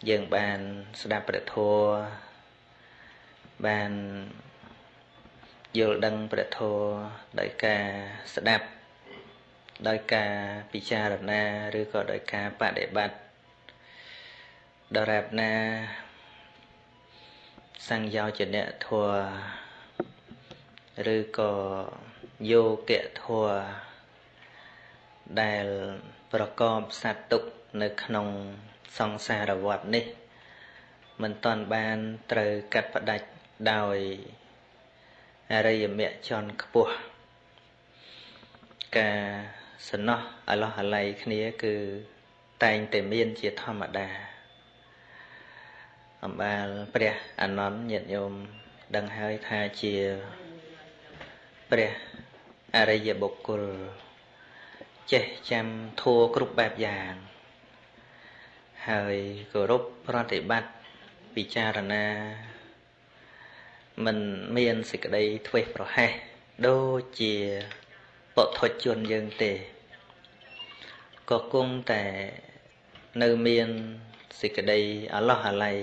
យើងបានស្ដាប់ព្រះធម៌បានយល់ដឹងព្រះធម៌ដោយការស្ដាប់ដោយការពិចារណាឬក៏ដោយការបដិបត្តិដរាបណាសង្យោជនៈធម៌ឬក៏យោគៈធម៌ដែលប្រកបសត្វទុកនៅក្នុងសង្សារវដ្តនេះមិនទាន់បានត្រូវកាត់ផ្ដាច់ដោយអរិយមគ្គជាន់ខ្ពស់ការសំណោះអឡោះអាល័យគ្នាគឺតែងតែមានជាធម្មតាអំបាលព្រះអានន្ទញាតិញោមដឹងហើយថាជាព្រះអរិយបុគ្គលចេះចាំធัวគ្រប់បែបយ៉ាងហើយគោរពប្រតិបត្តិពិចារណាមិនមានសេចក្តីធ្វេសប្រហែសដូចជាពុទ្ធជនយើងទេក៏គង់តែនៅមានសេចក្តីអឡោះអាល័យ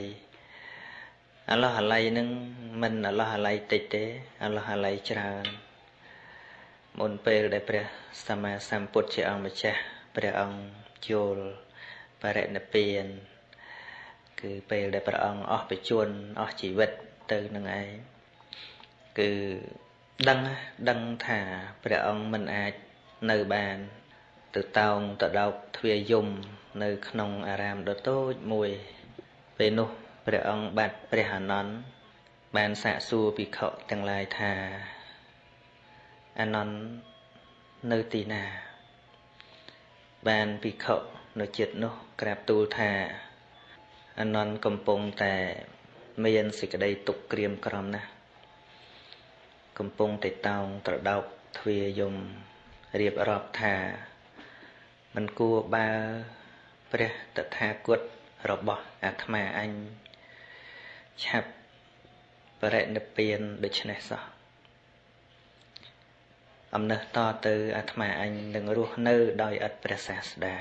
នឹងមិនអឡោះអាល័យតិចទេអឡោះអាល័យច្រើនមុនពេលដែលព្រះសម្មាសម្ពុទ្ធជាអង្គម្ចាស់ព្រះអង្គចូលបរិនិព្វានគឺពេលដែលព្រះអង្គអស់បច្ចុប្បន្នអស់ជីវិតទៅនឹងឯងគឺដឹងថាព្រះអង្គមិនអាចនៅបានទៅតោងទៅដោកទ្វារយមនៅក្នុងអារាមដ៏តូចមួយពេលនោះព្រះអង្គបាត់ព្រះអានន្ទបានសាកសួរភិក្ខុទាំងឡាយថាអានន្ទនៅទីណាបានភិក្ខុនៅចិត្តនោះក្រាបទូលថាអានន្ទកំពុងតែមានសេចក្តីទុក្ខក្រៀមក្រំណាស់កំពុងតែតោងត្រដោកទ្វារយមរៀបរាប់ថាមិនគួរបើព្រះតថាគតរបស់អាត្មាអញឆាប់បរិនិព្វានដូច្នេះសោះអំណះតទៅអាត្មាអញនឹងរស់នៅដោយឥតព្រះសាស្តា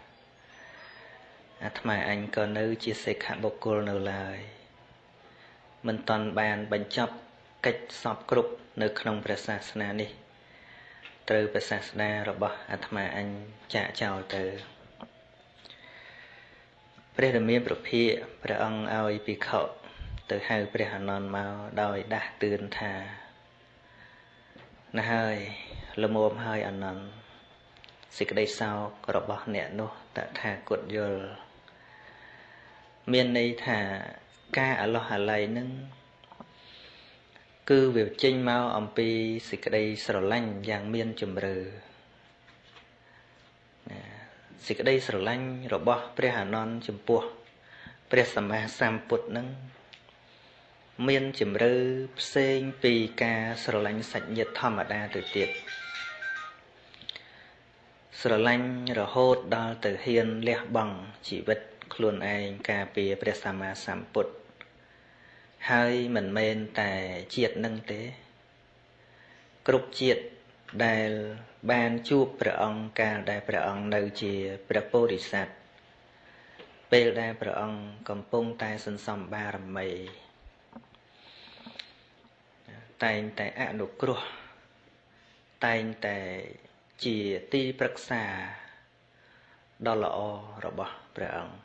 អាត្មាអញក៏នៅជាសិក្ខបុគ្គលនៅឡើយមិនតាន់បានបញ្ចប់កិច្ចសពគ្រប់នៅក្នុងព្រះសាសនានេះត្រូវព្រះសាស្តារបស់អាត្មាអញចាកចោលទៅព្រះរាមាប្រភិក្ខព្រះអង្គឲ្យភិក្ខុទៅហៅព្រះអានន្ទមកដោយដាស់តឿនថាណាហើយល្មមហើយអានន្ទសេចក្តីសោករបស់អ្នកនោះតថាគតយល់មានន័យថាការអឡោះអាល័យនឹងគឺវាចេញមកអំពីសេចក្តីស្រឡាញ់យ៉ាងមានជម្រៅសេចក្តីស្រឡាញ់របស់ព្រះអានន្ទចំពោះព្រះសម្មាសម្ពុទ្ធនឹងមានជម្រៅផ្សេងពីការស្រឡាញ់សាច់ញាតិធម្មតាទៅទៀតស្រឡាញ់រហូតដល់ទៅហ៊ានលះបង់ជីវិតខ្លួនឯងការពារព្រះសម្មាសម្ពុទ្ធហើយមិនមែនតែជាតិនឹងទេគ្រប់ជាតិដែលបានជួបព្រះអង្គកាលដែលព្រះអង្គនៅជាព្រះពោធិសត្វពេលដែលព្រះអង្គកំពុងតែសន្សំបារមីតែងតែអនុគ្រោះតែងតែជាទីប្រឹក្សាដ៏ល្អរបស់ព្រះអង្គ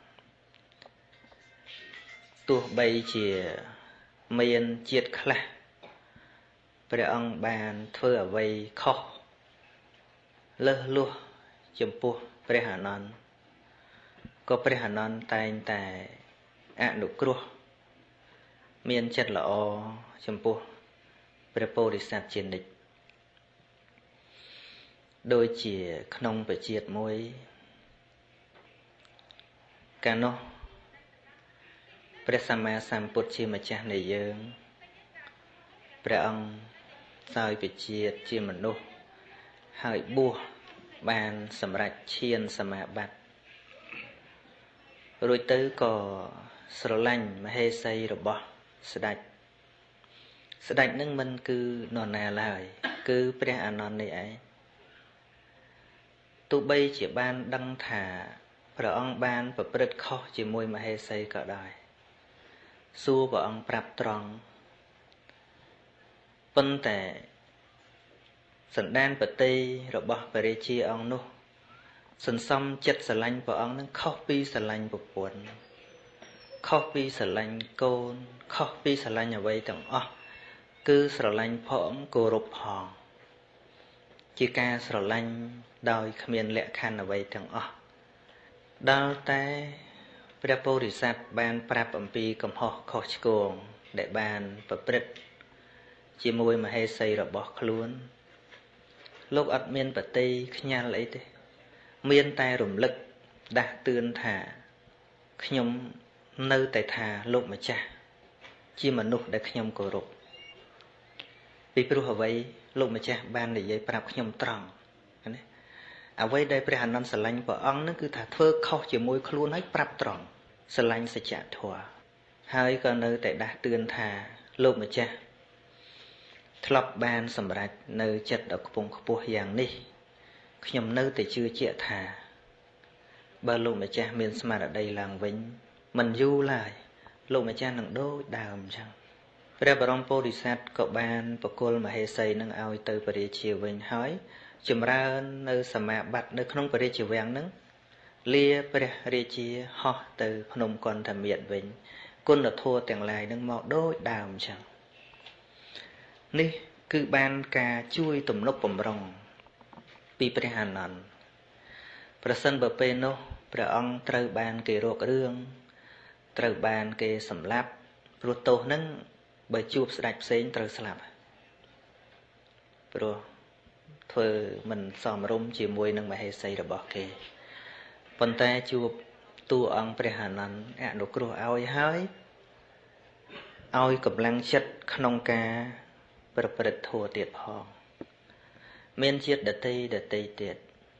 ទោះបីជាមានជាតិខ្លះព្រះអង្គបានធ្វើអ្វីខុសលើសលួសចំពោះព្រះអានន្ទក៏ព្រះអានន្ទតែងតែអនុគ្រោះមានចិត្តល្អចំពោះព្រះពោធិសត្វជានិច្ចដូចជាក្នុងបជាតិមួយកាលនោះព្រះសម្មាសម្ពុទ្ធជាម្ចាស់នៃយើងព្រះអង្គសោយបជាតិជាមនុស្សហើយបួសបានសម្រេចឈានសមាបត្តិរួចទៅក៏ស្រឡាញ់មហេសីរបស់ស្ដេចនឹងមិនគឺនរណាឡើយគឺព្រះអានន្ទនេះឯងទោះបីជាបានដឹងថាព្រះអង្គបានប្រព្រឹត្តខុសជាមួយមហេសីក៏ដោយសួរព្រះអង្គប្រាប់ត្រង់ប៉ុន្តែសន្តានបតីរបស់ព្រះរាជាអង្គនោះសន្សំចិត្តស្រឡាញ់ព្រះអង្គនឹងខុសពីស្រឡាញ់ប្រពន្ធខុសពីស្រឡាញ់កូនខុសពីស្រឡាញ់អ្វីទាំងអស់គឺស្រឡាញ់ផងគោរពផងជាការស្រឡាញ់ដោយគ្មានលក្ខខណ្ឌអ្វីទាំងអស់ដល់តែព្រះពោធិសត្វបានប្រាប់អំពីកំហុសខុសឆ្គងដែលបានប្រព្រឹត្តជាមួយមហេសីរបស់ខ្លួនលោកអត់មានបតីខ្ញាល់អីទេមានតែរំលឹកដាស់តឿនថាខ្ញុំនៅតែថាលោកម្ចាស់ជាមនុស្សដែលខ្ញុំគោរពពីព្រោះអ្វីលោកម្ចាស់បាននិយាយប្រាប់ខ្ញុំត្រង់ណាអ្វីដែលព្រះអានន្ទស្រឡាញ់ព្រះអង្គនឹងគឺថាធ្វើខុសជាមួយខ្លួនហើយប្រាប់ត្រង់ស្រឡាញ់សច្ចធម៌ហើយក៏នៅតែដាស់តឿនថាលោកម្ចាស់ធ្លាប់បានសម្រេចនៅចិត្តដ៏ខ្ពង់ខ្ពស់យ៉ាងនេះខ្ញុំនៅតែជឿជាក់ថាបើលោកម្ចាស់មានស្មារតីឡើងវិញមិនយូរឡើយលោកម្ចាស់នឹងដូចដើមអញ្ចឹងព្រះបរមពោធិសត្វក៏បានប្រគល់មហេសីនឹងឲ្យទៅព្រះរាជាវិញហើយចម្រើននៅសមាបត្តិនៅក្នុងព្រះរាជវាំងនឹងលាព្រះរាជាហោះទៅភ្នំកន្ធមាត្រវិញគុណធម៌ទាំងឡាយនឹងមកដូចដើមអញ្ចឹងនេះគឺបានការជួយទំនុកបំរុងពីព្រះអានន្ទប្រសិនបើពេលនោះព្រះអង្គត្រូវបានគេរករឿងត្រូវបានគេសម្លាប់ព្រោះទោសនឹងបើជួបស្ដេចផ្សេងត្រូវស្លាប់ព្រោះធ្វើមិនសមរម្យជាមួយនឹងមហេសីរបស់គេប៉ុន្តែជួបតួអង្គព្រះអានន្ទអនុគ្រោះឲ្យហើយឲ្យកម្លាំងចិត្តក្នុងការប្រព្រឹត្តធម៌ទៀតផងមានជាតិដតីទៀត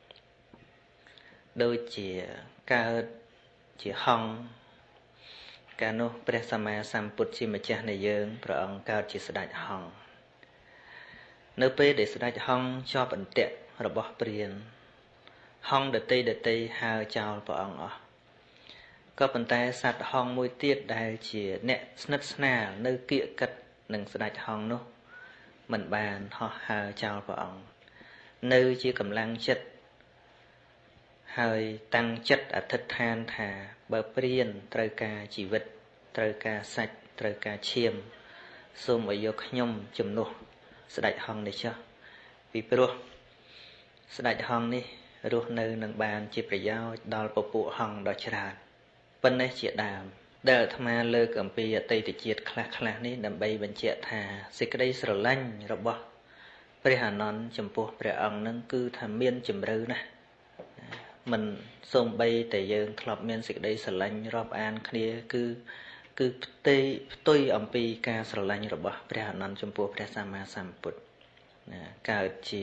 ដូចជាកើតជាហង្សកាលនោះព្រះសម្មាសម្ពុទ្ធជាម្ចាស់នៃយើងព្រះអង្គកើតជាស្ដេចហង្សនៅពេលដែលស្ដេចហង្សជាប់អន្ទាក់របស់ព្រានហង្សដតីហើរចោលព្រះអង្គអស់ក៏ប៉ុន្តែសត្វហង្សមួយទៀតដែលជាអ្នកស្និទ្ធស្នាលនៅគៀកកិតនឹងស្ដេចហង្សនោះមិនបានហោះហើរចោលព្រះអង្គនៅជាកម្លាំងចិត្តហើយតាំងចិត្តអធិដ្ឋានថាបើព្រានត្រូវការជីវិតត្រូវការសាច់ត្រូវការឈាមសូមឲ្យយកខ្ញុំជំនួសស្ដេចហង្សនេះចុះពីព្រោះស្ដេចហង្សនេះរស់នៅនឹងបានជាប្រយោជន៍ដល់ពពួកហង្សដ៏ច្រើនប៉ុណ្ណេះជាដើមដែលអាត្មាលើកអំពីអតីតជាតិខ្លះនេះដើម្បីបញ្ជាក់ថាសេចក្តីស្រឡាញ់របស់ព្រះអានន្ទចំពោះព្រះអង្គនឹងគឺថាមានជំរឿណាស់មិនសូម្បីតែយើងធ្លាប់មានសេចក្តីស្រឡាញ់រាប់អានគ្នាគឺផ្ទុយអំពីការស្រឡាញ់របស់ព្រះអានន្ទចំពោះព្រះសម្មាសម្ពុទ្ធណាកើតជា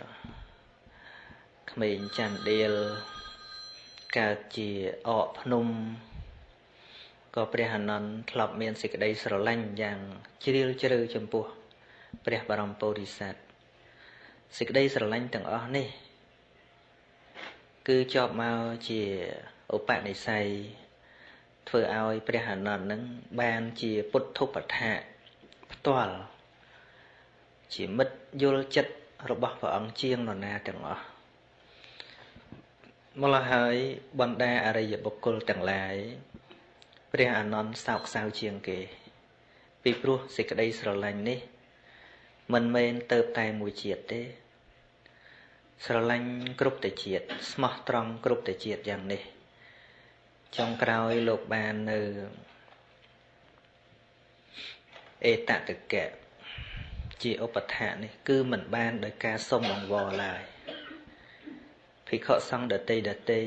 ក្មេងចន្ទដៀលកើតជាអកភ្នំក៏ព្រះអានន្ទធ្លាប់មានសេចក្តីស្រឡាញ់យ៉ាងជ្រាលជ្រៅចំពោះព្រះបរមពោធិសត្វសេចក្តីស្រឡាញ់ទាំងអស់នេះគឺជាប់មកជាឧបនិស្ស័យធ្វើឲ្យព្រះអានន្ទនឹងបានជាពុទ្ធឧបដ្ឋាកផ្ទាល់ជាមិត្តយល់ចិត្តរបស់ព្រះអង្គជាងនរណាទាំងអស់ម្ល៉េះហើយបណ្ដាអរិយបុគ្គលទាំងឡាយព្រះអានន្ទសោកសៅជាងគេពីព្រោះសេចក្តីស្រឡាញ់នេះមិនមែនទៅតែមួយជាតិទេស្រឡាញ់គ្រប់តែជាតិស្មោះត្រង់គ្រប់តែជាតិយ៉ាងនេះចុងក្រោយលោកបាននៅអេតតកៈជាឧបដ្ឋាកនេះគឺមិនបានដោយការសុំអង្វរឡើយភិក្ខុសង្ឃដតី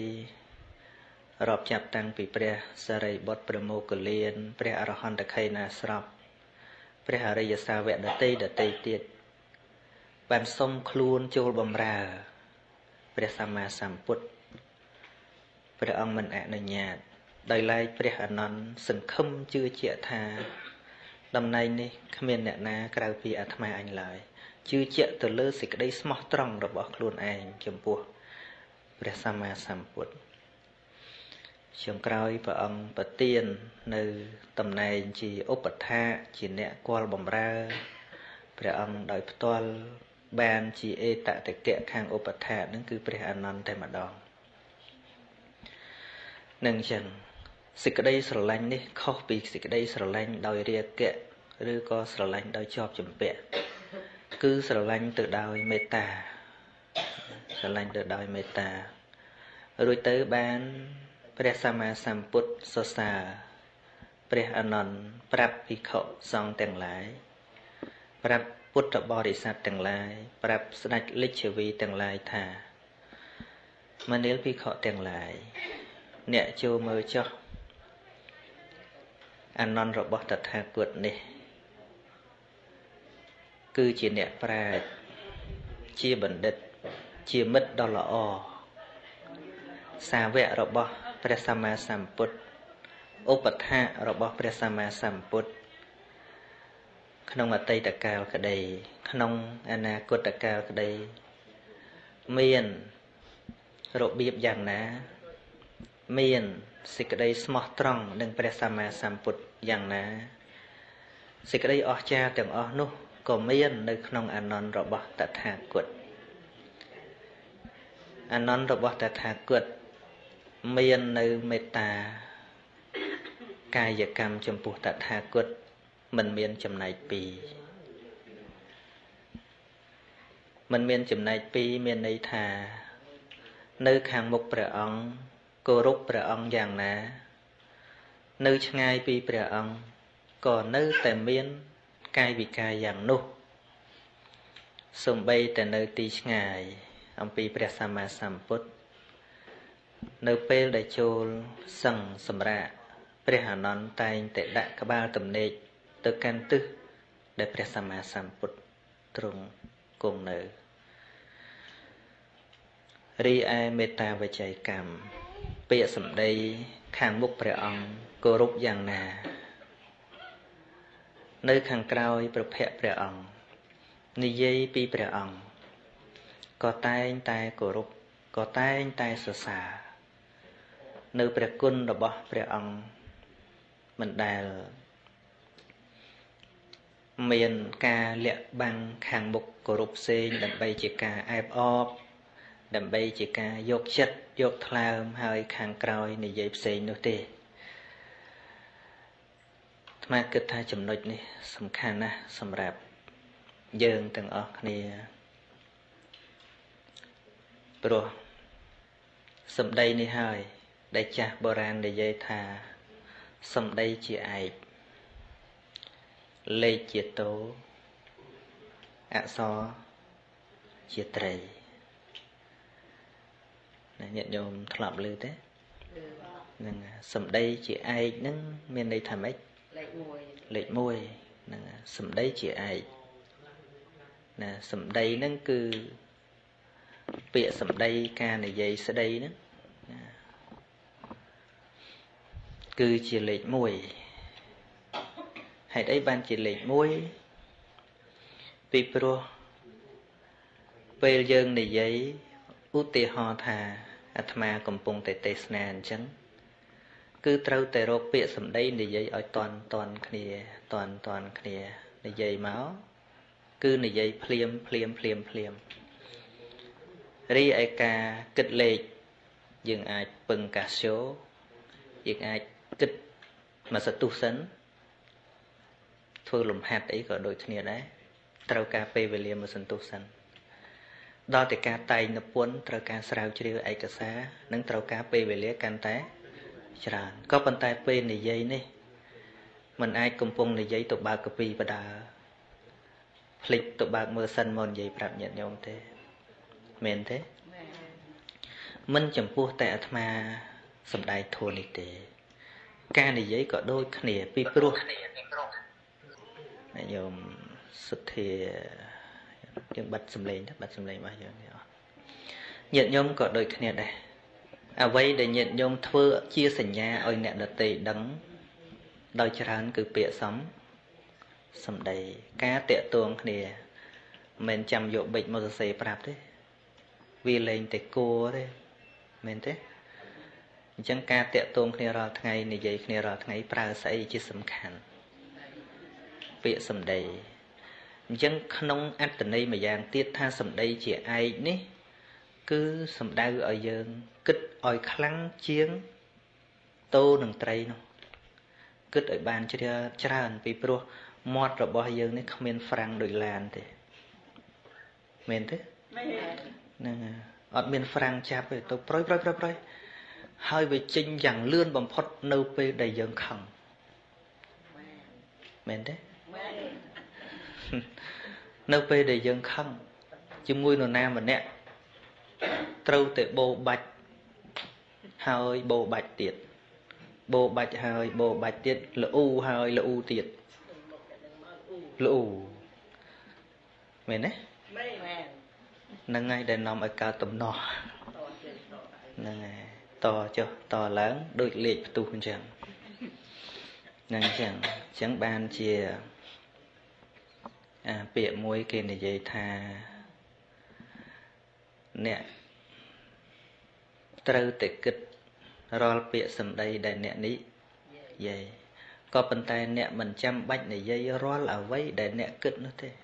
រាប់ចាប់តាំងពីព្រះសារីបុត្រព្រះមោគលានព្រះអរហន្តខេណាស្រពព្រះអរិយសាវកដតីទៀតបានសុំខ្លួនចូលបម្រើព្រះសម្មាសម្ពុទ្ធព្រះអង្គមិនអនុញ្ញាតដោយឡែកព្រះអានន្ទសង្ឃឹមជឿជាក់ថាតំណែងនេះគ្មានអ្នកណាក្រៅពីអាត្មាអញឡើយជឿជាក់ទៅលើសេចក្តីស្មោះត្រង់របស់ខ្លួនឯងចំពោះព្រះសម្មាសម្ពុទ្ធចុងក្រោយព្រះអង្គប្រទាននៅតំណែងជាឧបថាជាអ្នកគាល់បម្រើព្រះអង្គដោយផ្ទាល់បានជាអេតតកៈខាងឧបថានឹងគឺព្រះអានន្ទតែម្ដងនឹងចឹងសេចក្តីស្រឡាញ់នេះខុសពីសេចក្តីស្រឡាញ់ដោយរាគៈឬក៏ស្រឡាញ់ដោយជាប់ជំពាក់គឺស្រឡាញ់ទៅដោយមេត្តាស្រឡាញ់ទៅដោយមេត្តារួចទៅបានព្រះសម្មាសម្ពុទ្ធសរសើរព្រះអានន្ទប្រាប់ភិក្ខុសង្ឃទាំងឡាយប្រាប់ពុទ្ធបរិស័ទទាំងឡាយប្រាប់ស្ដេចលិច្ឆវីទាំងឡាយថាមនាលភិក្ខុទាំងឡាយអ្នកចូលមើលចុះអានន្ទរបស់តថាគតនេះគឺជាអ្នកប្រាជ្ញជាបណ្ឌិតជាមិត្តដ៏ល្អសាវករបស់ព្រះសម្មាសម្ពុទ្ធឧបថារបស់ព្រះសម្មាសម្ពុទ្ធក្នុងអតីតកាលក្តីក្នុងអនាគតកាលក្តីមានរបៀបយ៉ាងណាមានសេចក្តីស្មោះត្រង់នឹងព្រះសម្មាសម្ពុទ្ធយ៉ាងណាសេចក្តីអស្ចារ្យទាំងអស់នោះក៏មាននៅក្នុងអានន្ទរបស់តថាគតអានន្ទរបស់តថាគតមាននៅមេត្តាកាយកម្មចំពោះតថាគតមិនមានចំណែកពីរមិនមានចំណែកពីរមានន័យថានៅខាងមុខព្រះអង្គគោរពព្រះអង្គយ៉ាងណានៅឆ្ងាយពីព្រះអង្គក៏នៅតែមានកាយវិការយ៉ាងនោះសូម្បីតែនៅទីឆ្ងាយអំពីព្រះសម្មាសម្ពុទ្ធនៅពេលដែលចូលសឹងសម្រាប់ព្រះអានន្ទតែងតែដាក់ក្បាលទំនេកទៅកាន់ទិសដែលព្រះសម្មាសម្ពុទ្ធទ្រង់គង់នៅរីឯមេត្តាវិច័យកម្មពាក្យសម្ដីខាងមុខព្រះអង្គគោរពយ៉ាងណានៅខាងក្រោយប្រភពព្រះអង្គនិយាយពីព្រះអង្គក៏តែងតែគោរពក៏តែងតែសរសើរនៅព្រះគុណរបស់ព្រះអង្គមិនដែលមានការលាក់បាំងខាងមុខគោរពផ្សេងដើម្បីជាការអែបអបដើម្បីជាការយកចិត្តយកថ្លើមហើយខាងក្រោយនិយាយផ្សេងនោះទេអាត្មាគិតថាចំណុចនេះសំខាន់ណាស់សម្រាប់យើងទាំងអស់គ្នាព្រោះសម្ដីនេះហើយដែលចាស់បុរាណនិយាយថាសម្ដីជាឯកលេខជាតោអក្សរជាត្រីញាតិញោមធ្លាប់ឮទេហ្នឹងសម្ដីជាឯកហ្នឹងមានន័យថាម៉េចលេខ1ហ្នឹងសម្ដីជាឯកណាសម្ដីហ្នឹងគឺពាក្យសម្ដីការនិយាយស្ដីហ្នឹងគឺជាលេខ1ហេតុអីបានជាលេខ1ពីព្រោះពេលយើងនិយាយឧទាហរណ៍ថាអាត្មាកំពុងតែទេសនាអញ្ចឹងគឺត្រូវតែរកពាក្យសម្ដីនិយាយឲ្យតន់គ្នានិយាយមកគឺនិយាយភ្លាមរីឯការគិតលេខយើងអាចពឹងកាសោយើងអាចគិតមួយសទុះសិនធ្វើលំហាត់អីក៏ដូចគ្នាដែរត្រូវការពេលវេលាមួយសន្ទុះសិនដល់តែការតែងនិពន្ធត្រូវការស្រាវជ្រាវឯកសារនិងត្រូវការពេលវេលាកាន់តែច្រើនក៏ប៉ុន្តែពេលនិយាយនេះมันអាចកំពុងនិយាយទៅបើកកាពីបដាភ្លេចទៅបើកមើលសិនមកនិយាយប្រាប់ញាតិញោមទេមែនទេមិនចំពោះតែអាត្មាសំដែងធម៌នេះទេការនិយាយក៏ដូចគ្នាពីព្រោះញោមសុទ្ធាយើងបិទសំឡេងរបស់យើងនេះអស់ញាតិញោមក៏ដូចគ្នាដែរអ្វីដែលញាតិញោមធ្វើជាសញ្ញាឲ្យអ្នកដទៃដឹងដោយច្រើនគឺពាក្យសម្ដីការតាក់ទងគ្នាមិនចាំយកបិចមកសរសេរប្រាប់ទេវាលែងតែគួរទេមែនទេ chẳng ca tẹt tôn kia ra ngày này vậy kia ra ngày pra say chỉ sầm khăn bịa sầm đầy chẳng không ăn tình này mà dạng tiết tha sầm đầy chỉ ai ní cứ sầm đau ở dân kích oi khăng chiến tô nằng tây nó kích ở bàn cho tràn vì pro mót rồi bao giờ này không nên phẳng đổi làn thì men thế nè ở bên phẳng chạp về tôi proi hơi về chinh chẳng lươn bằng phật nâu pe đầy dân khẳng men thế nâu pe đầy dân khẳng chứ mui nô nam mà nè trâu tệ bồ bạch hơi bồ bạch tiệt bồ bạch hơi bồ bạch tiệt là u hơi là u tiệt là u men đấy nâng ngay để nằm ở cao tầm nọ nâng ngay to cho to lớn đôi liệt tu con chẳng nâng chẳng ban chia bịa môi kia này vậy thà nè trâu tệ kịch rồi bịa sầm đây để nè ní vậy có bàn tay nè mình chăm bách này dây rồi là vây để nè kịch nữa thế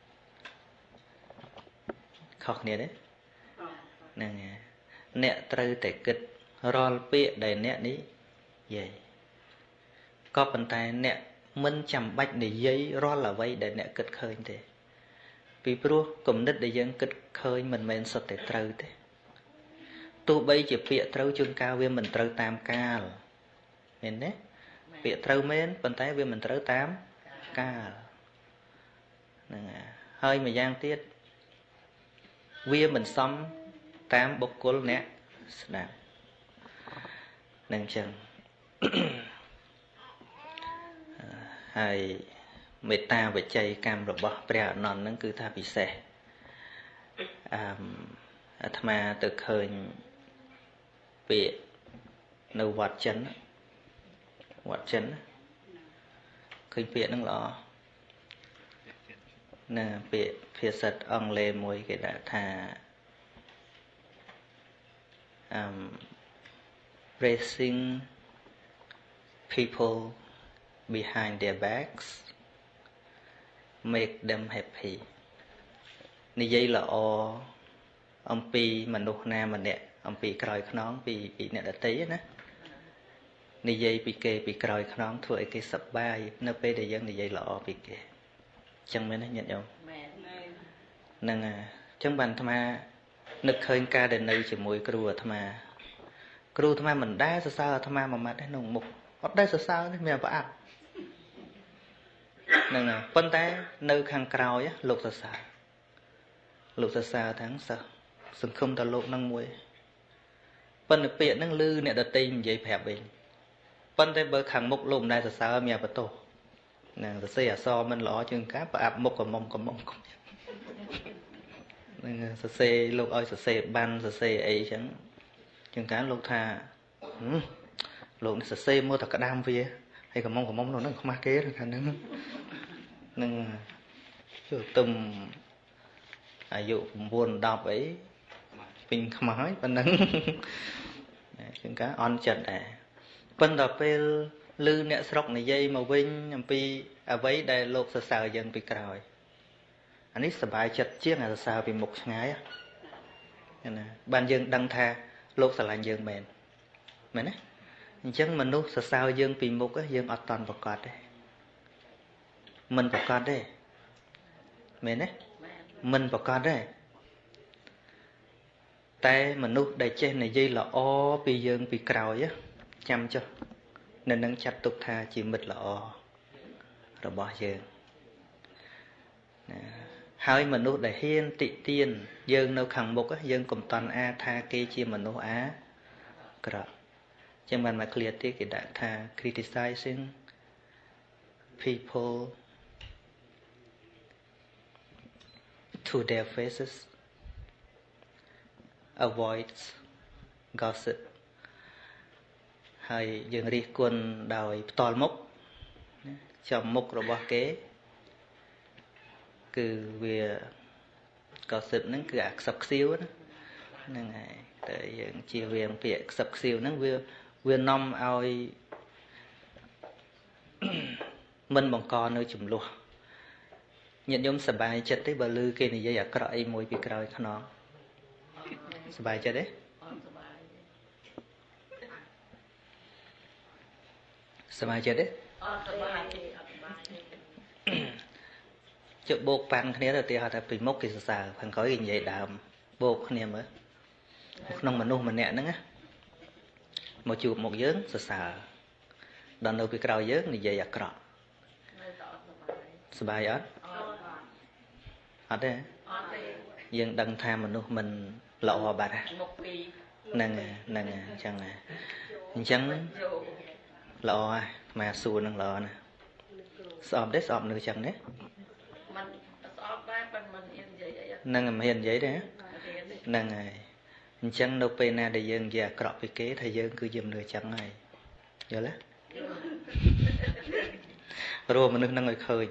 khóc nè đấy nè nè trâu tệ kịch rồi bịa để nè ní vậy có bàn tay nè mình chăm bách này dây rồi là vây để nè kịch khơi thế vì pro cùng nít để dân kịch khơi mình sốt để trâu thế tu bây chỉ bịa trâu chương cao viên mình trâu tam ca nên đấy bịa trâu mến bàn tay viên mình trâu tam ca hơi mà giang tiết viên mình xóm tam bốc côn nè nè nâng chân hay mệt ta về chạy cam rồi bỏ bèo non nó cứ tha bị xe mà từ khơi bị nâu vọt chân khơi bị nó lọ nè bị phía sật ông lê mùi cái đã thà raising people behind their backs make them happy như vậy là ông pi mà nụ nam mà nè ông pi còi nón pi nè đã tí á như vậy pi kê pi còi nón thôi cái sập bay nó pe để dân như vậy là pi kê chẳng mấy nó nhận không nâng chẳng bàn tham à nực khơi ca để nơi chỉ mùi kêu tham à mình đá sao tham à mà mặt đấy nồng mục ở đây sao đấy mẹ vợ nâng nè phân tay nơi khang cào á lục sao tháng sao sừng không ta lục năng muối phân được biển năng lư nè đặt tim vậy phèp bình phân tay bơ khang mục lùm đây sao mẹ vợ tổ nè xe so mình ló chừng cá và áp mục còn mông nè xe lục ơi xe ban xe ấy chẳng chừng cá lục thà lục xe mua thật cả đam về hay còn mông nó không ma kế rồi thành nữa nâng tùm dụ buồn đọc ấy mình không nói bên nâng chúng cá on chật à bên đọc về lư nẹ sọc này dây màu vinh pi vấy đây lột sờ dân bị còi anh ấy sờ bài chật chiếc là sao vì một ngày á ban dân đăng tha lột sờ lại dân mền mền á chẳng mình lúc sao dân bị một á dân ở toàn vật cọt đấy mình vật cọt đấy mền á mình vật cọt đấy tay mình lúc đầy trên này dây là bị dân bị còi á chăm cho nên nâng chặt tục tha chỉ mệt là rồi bỏ dân hai mình lúc đầy hiên tị tiên dân đâu khẳng mục á dân cùng toàn a tha kê chia mình lúc á cọ chẳng bàn mà clear tiết cái đã tha criticizing people to their faces avoids gossip hay dân riêng quân đòi toàn mốc trong mốc rồi bỏ kế cứ về gossip nó cứ sập siêu đó nên ngày tới dân chia về việc sập siêu nó វានាំឲ្យមិនបង្កនៅចំនួនញាតិញោមសប្បាយចិត្តទេបើឮគេនិយាយអាក្រក់អីមួយពីក្រោយខ្នងសប្បាយចិត្តទេសប្បាយចិត្តទេជិះបោកប៉ាន់គ្នាទៅទីហៅថាពីមុខគេសរសើរខាងក្រោយគេនិយាយដើមបោកគ្នាមើលក្នុងមនុស្សម្នាក់ហ្នឹងណាមកជួបមុខយើងសរសើរដល់នៅពីក្រោយយើងនិយាយអាក្រក់សប្បាយអត់អត់ទេយើងដឹងថាមនុស្សមិនល្អបាត់ហ្នឹងអញ្ចឹងល្អហើយអាត្មាសួរនឹងល្អណាស់ស្អប់ទេស្អប់នៅអញ្ចឹងទេមិនស្អប់ដែរប៉ុន្តែមិនហ៊ាននិយាយអីហ្នឹងមិនហ៊ាននិយាយទេហ្នឹងហើយអញ្ចឹងនៅពេលណាដែលយើងនិយាយអាក្រក់ពីគេថាយើងគឺយើងនៅអញ្ចឹងហើយយល់ទេរួមមនុស្សនឹងឲ្យឃើញ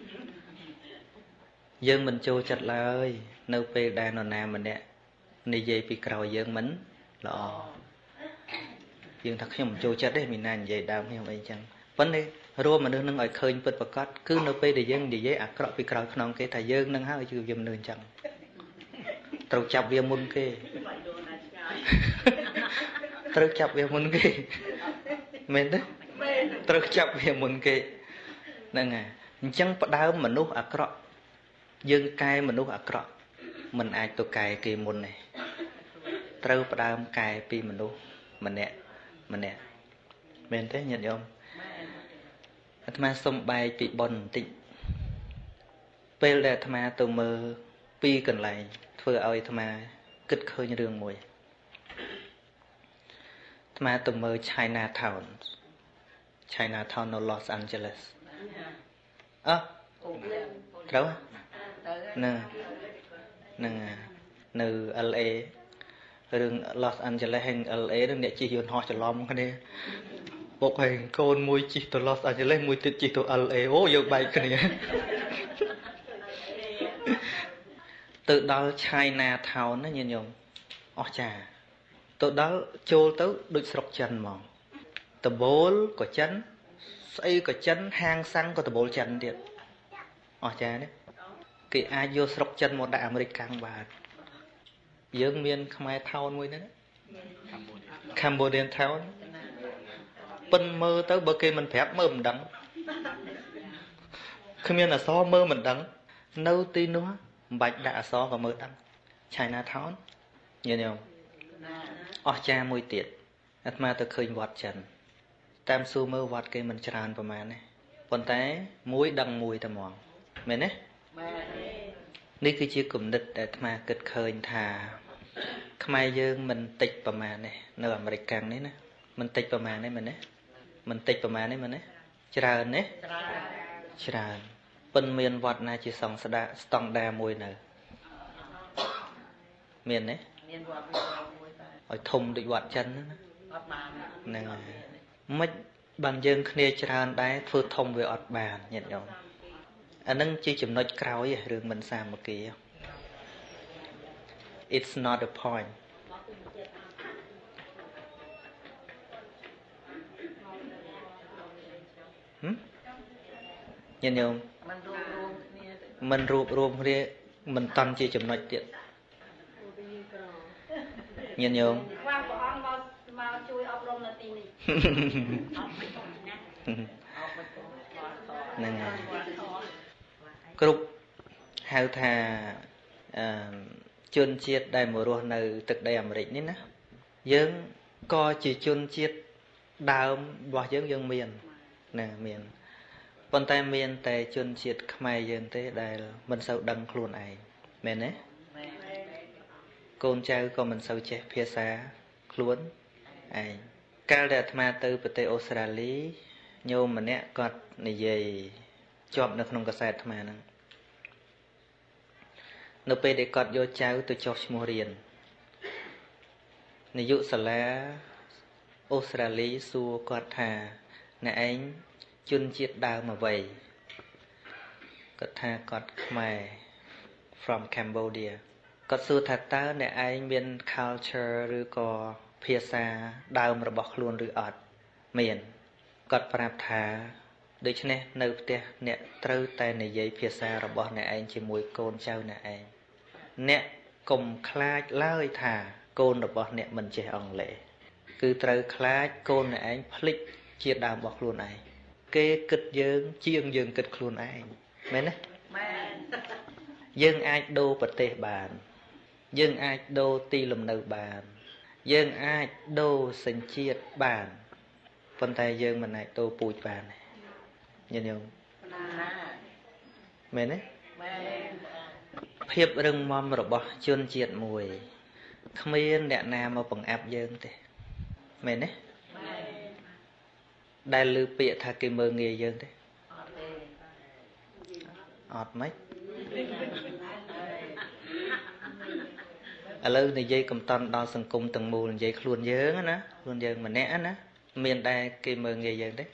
យើងមិនចូលចិត្តឡើយនៅពេលដែលនរណាម្នាក់និយាយពីក្រោយយើងមិនល្អយើងថាខ្ញុំមិនចូលចិត្តទេមានណានិយាយដើមខ្ញុំអីចឹងប៉ុន្តែរួមមនុស្សនឹងឲ្យឃើញពិតប្រាកដគឺនៅពេលដែលយើងនិយាយអាក្រក់ពីក្រោយខ្នងគេថាយើងនឹងហើយគឺយើងនៅអញ្ចឹងត្រូវចាប់វាមុនគេត្រូវចាប់វាមុនគេមែនទេត្រូវចាប់វាមុនគេហ្នឹងហើយអញ្ចឹងផ្ដើមមនុស្សអាក្រក់យើងកែមនុស្សអាក្រក់មិនអាចទៅកែគេមុនទេត្រូវផ្ដើមកែពីមនុស្សម្នាក់មែនទេញាតិញោមអាត្មាសុំបែកពីប៉ុនបន្តិចពេលដែលអាត្មាទៅមើលពីកន្លែងធ្វើឲ្យអាត្មាគិតឃើញរឿងមួយអាត្មាទៅមើល Chinatown នៅ Los Angeles ត្រូវហ្នឹងនៅ LA រឿង Los Angeles ហើយ LA នឹងអ្នកជិះយន្តហោះច្រឡំគ្នាពុកហើយកូនមួយជិះទៅ Los Angeles មួយទៀតជិះទៅ LA អូយើងបែកគ្នាទៅដល់ Chinatown ណាញាតិញោមអស្ចារ្យទៅដល់ចូលទៅដូចស្រុកចិនហ្មងតបូលក៏ចិនស្អីក៏ចិនហាងសាំងក៏តបូលចិនទៀតអស្ចារ្យណាគេអាចយកស្រុកចិនមកដាក់អាមេរិកកាំងបានយើងមានខ្មែរថោនមួយហ្នឹង Cambodian Town ពិនមើលទៅបើគេមិនប្រាប់មើលមិនដឹងគ្មានអក្សរមើលមិនដឹងនៅទីនោះមិនបាច់ដាក់អក្សរក៏មើលដឹង Chinatown ញញោមអស្ចារ្យមួយទៀតអាត្មាទៅឃើញវត្តចិនតាមសួរមើលវត្តគេមិនច្រើនប្រហែលទេប៉ុន្តែមួយដឹងមួយតែហ្មងមែនទេនេះគឺជាគំនិតដែលអាត្មាគិតឃើញថាខ្មែរយើងមិនតិចប្រហែលទេនៅអាមេរិកកាំងនេះណាមិនតិចប្រហែលទេមែនទេមិនតិចប្រហែលទេមែនទេច្រើនទេច្រើនប៉ុន្តែមានវត្តណាជាស្តង់ដារមួយនៅមានទេមានវត្តមួយតែឲ្យធំដូចវត្តចិនណាអត់បានហ្នឹងហើយមិនបានយើងគ្នាច្រើនដែរធ្វើធំវាអត់បានញាតិញោមអានឹងជាចំណុចក្រោយរឿងមិនសាមគ្គី It's not a point ញាតិញោមមិនរួបរวมគ្នាមិនតាន់ជាចំណុចទៀតញាតិញោមព្រះអង្គមកជួយអប់រំនៅទីនេះហ្នឹងហើយគ្រប់ហៅថាជនជាតិដែលមករស់នៅទឹកដីអាមេរិកនេះណាយើងក៏ជាជនជាតិដើមរបស់យើងមានណាមានប៉ុន្តែមានតែជនជាតិខ្មែរយើងទេដែលមិនសូវដឹងខ្លួនឯងមែនទេកូនចៅក៏មិនសូវចេះភាសាខ្លួនឯងកាលដែលអាត្មាទៅប្រទេសអូស្ត្រាលីញោមម្នាក់គាត់និយាយជាប់នៅក្នុងកាសែតអាត្មាហ្នឹងនៅពេលដែលគាត់យកចៅទៅចុះឈ្មោះរៀននាយកសាលាអូស្ត្រាលីសួរគាត់ថាអ្នកឯងជនជាតិដើមអ្វីគាត់ថាគាត់ខ្មែរ from Cambodia គាត់សួរថាតើអ្នកឯងមាន culture ឬក៏ភាសាដើមរបស់ខ្លួនឬអត់មានគាត់ប្រាប់ថាដូច្នេះនៅផ្ទះអ្នកត្រូវតែនិយាយភាសារបស់អ្នកឯងជាមួយកូនចៅអ្នកឯងអ្នកកុំខ្លាចឡើយថាកូនរបស់អ្នកមិនចេះអង់គ្លេសគឺត្រូវខ្លាចកូនអ្នកឯងភ្លេចជាដើមរបស់ខ្លួនឯងគេគិតយើងជាងយើងគិតខ្លួនឯងមែនទេមែនយើងអាចដូរប្រទេសបានយើងអាចដូរទីលំនៅបានយើងអាចដូរសញ្ជាតិបានប៉ុន្តែយើងមិនអាចដូរពូជបានទេញញឹមមែនទេមែនភាពរឹងមាំរបស់ជនជាតិមួយគ្មានអ្នកណាមកបង្អាប់យើងទេមែនទេដែលឮពាក្យថាគេមើលងាយយើងទេអត់មិនឥឡូវនិយាយកំតន់ដល់សង្គមទាំងមូលនិយាយខ្លួនយើងណាខ្លួនយើងម្នាក់ណាមានដែរគេមើលងាយយើងទេ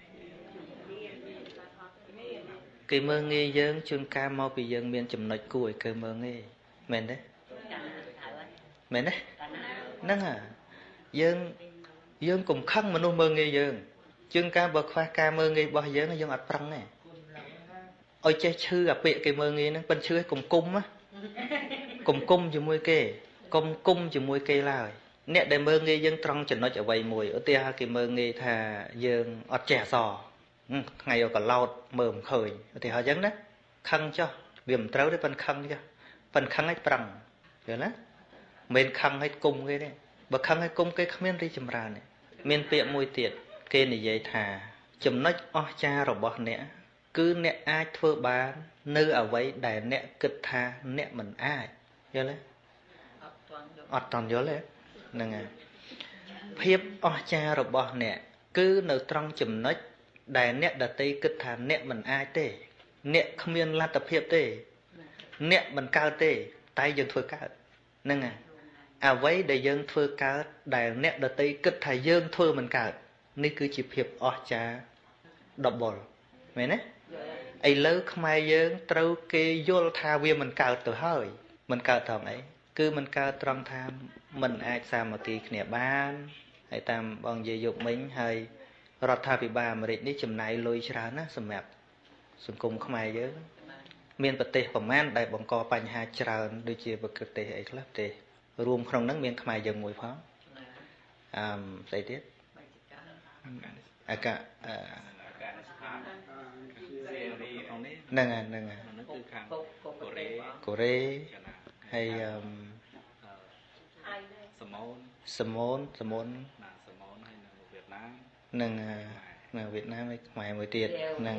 គេមើលងាយយើងជួនកាលមកពីយើងមានចំណុចគួរឲ្យគេមើលងាយមែនទេមែនទេហ្នឹងហ่ะយើងកុំខឹងមនុស្សមើលងាយយើងជួនកាលបើខ្វះការមើលងាយរបស់យើងយើងអត់ប្រឹងទេឲ្យចេះឈឺអាពាក្យគេមើលងាយហ្នឹងប៉ិនឈឺឲ្យកុំគុំណាកុំគុំជាមួយគេកុំគុំជាមួយគេឡើយអ្នកដែលមើលងាយយើងត្រង់ចំណុចអ្វីមួយឧទាហរណ៍គេមើលងាយថាយើងអត់ចេះអក្សរថ្ងៃយកកឡោតមើលមិនឃើញឧទាហរណ៍អញ្ចឹងណាខឹងចុះវាមិនត្រូវទេប៉ិនខឹងចុះប៉ិនខឹងឲ្យប្រឹងយល់ណាមិនខឹងឲ្យគុំគេទេបើខឹងឲ្យគុំគេគ្មានរីចម្រើនទេមានពាក្យមួយទៀតគេនិយាយថាចំណុចអស្ចារ្យរបស់អ្នកគឺអ្នកអាចធ្វើបាននៅអ្វីដែលអ្នកគិតថាអ្នកមិនអាចយល់ទេអត់តន់យល់ទេហ្នឹងហើយភាពអស្ចារ្យរបស់អ្នកគឺនៅត្រង់ចំណុចដែលអ្នកដតីគិតថាអ្នកមិនអាចទេអ្នកគ្មានលទ្ធភាពទេអ្នកមិនកើតទេតែយើងធ្វើកើតហ្នឹងហើយអ្វីដែលយើងធ្វើកើតដែលអ្នកដតីគិតថាយើងធ្វើមិនកើតនេះគឺជាភាពអស្ចារ្យដបលមែនទេឥឡូវខ្មែរយើងត្រូវគេយល់ថាវាមិនកើតទៅហើយមិនកើតត្រង់អីគឺមិនកើតត្រង់ថាមិនអាចសាមគ្គីគ្នាបានហើយតាមបងនិយាយយកមិញហើយរដ្ឋាភិបាលអាមេរិកនេះចំណាយលុយច្រើនណាស់សម្រាប់សង្គមខ្មែរយើងមានប្រទេសប្រមាណដែលបង្កបញ្ហាច្រើនដូចជាប្រទេសអីខ្លះប្រទេសរួមក្នុងហ្នឹងមានខ្មែរយើងមួយផងស្អីទៀតអាកាហ្នឹងគឺខាងកូរ៉េហើយសមូនហើយនៅវៀតណាមនឹងនៅវៀតណាមហើយខ្មែរមួយទៀតហ្នឹង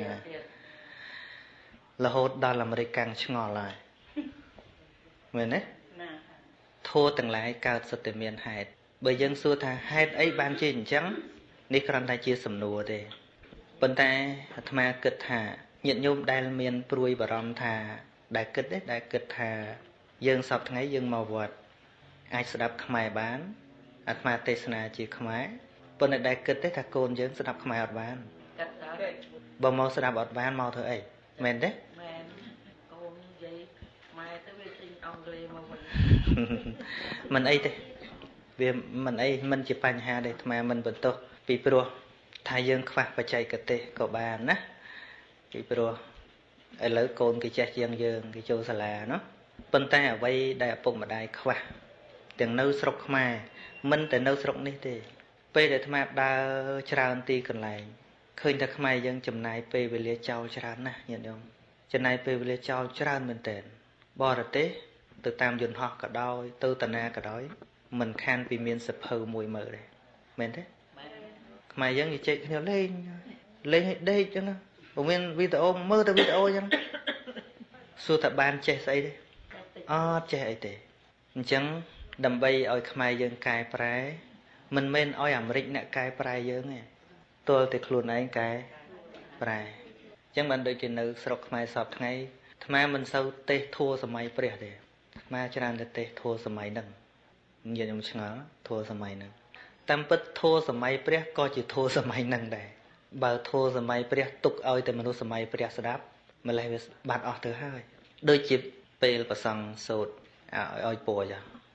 រហូតដល់អាមេរិកកាំងឆ្ងល់ហើយមែនទេធัวទាំងឡាយកើតសុទ្ធតែមានហេតុបើយើងសួរថាហេតុអីបានជាអញ្ចឹងនេះគ្រាន់តែជាសំណួរទេប៉ុន្តែអាត្មាគិតថាញាតិញោមដែលមានព្រួយបារម្ភថាដែលគិតថាយើងសពថ្ងៃយើងមកវត្តអាចស្ដាប់ខ្មែរបានអាត្មាទេសនាជាខ្មែរប៉ុន្តែដែលគិតទេថាកូនយើងស្ដាប់ខ្មែរអត់បានបើមកស្ដាប់អត់បានមកធ្វើអីមែនទេមែនកូននិយាយខ្មែរទៅវាទិញអង់គ្លេសមកវិញមិនអីទេវាមិនអីមិនជាបញ្ហាទេអាត្មាមិនបន្ទោសពីព្រោះថាយើងខ្វះបច្ចេកទេសក៏បានណាពីព្រោះឥឡូវកូនគេចេះជាងយើងគេចូលសាលាเนาะប៉ុន្តែអ្វីដែលឪពុកម្ដាយខ្វះទាំងនៅស្រុកខ្មែរមិនតែនៅស្រុកនេះទេពេលដែលអាត្មាដើរច្រើនទីកន្លែងឃើញតែខ្មែរយើងចំណាយពេលវេលាចោលច្រើនណាស់ញាតិញោមចំណាយពេលវេលាចោលច្រើនមែនទែនបរទេសទៅតាមយន្តហោះក៏ដោយទៅតាណាក៏ដោយមិនខានពីមានសភៅមួយមើលទេមែនទេខ្មែរយើងនិយាយគ្នាលេងឲ្យដេកចឹងណាបើមានវីដេអូមើលតែវីដេអូចឹងសួរថាបានចេះស្អីទេអត់ចេះអីទេអញ្ចឹងដើម្បីឲ្យខ្មែរយើងកែប្រែមិនមែនឲ្យអាមេរិកអ្នកកែប្រែយើងទេទល់តែខ្លួនឯងកែប្រែអញ្ចឹងបានដូចជានៅស្រុកខ្មែរសពថ្ងៃអាត្មាមិនសូវទេសធัวសម័យព្រះទេអាត្មាច្រើនតែទេសធัวសម័យហ្នឹងនិយាយខ្ញុំឆ្ងល់ធัวសម័យហ្នឹងតាមពិតធัวសម័យព្រះក៏ជាធัวសម័យហ្នឹងដែរបើធัวសម័យព្រះទុកឲ្យតែមនុស្សសម័យព្រះស្ដាប់ម្លេះវាបាត់អស់ទៅហើយដូចជាពេលប្រសង់សូត្រឲ្យពោច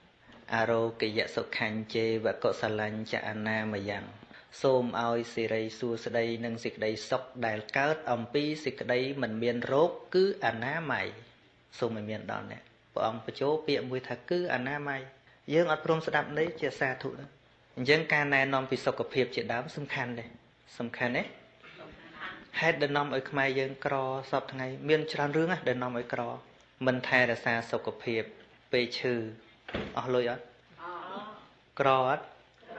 អារោកិយសុខញ្ជេវកុសលញ្ចអនាមយ៉ាងសូមឲ្យសិរីសួស្តីនិងសេចក្តីសុខដែលកើតអំពីសេចក្តីមិនមានរោគគឺអនាម័យសូមឲ្យមានដល់អ្នកព្រះអង្គបញ្ចូលពាក្យមួយថាគឺអនាម័យយើងអត់ព្រមស្ដាប់នេះជាសាធុទេអញ្ចឹងការណែនាំពីសុខភាពជាដើមសំខាន់ទេសំខាន់ទេហេតុដែលនាំឲ្យខ្មែរយើងក្រសពថ្ងៃមានច្រើនរឿងណាដែលនាំឲ្យក្រមិនថែរក្សាសុខភាពពេលឈឺអស់លុយអត់ក្រអត់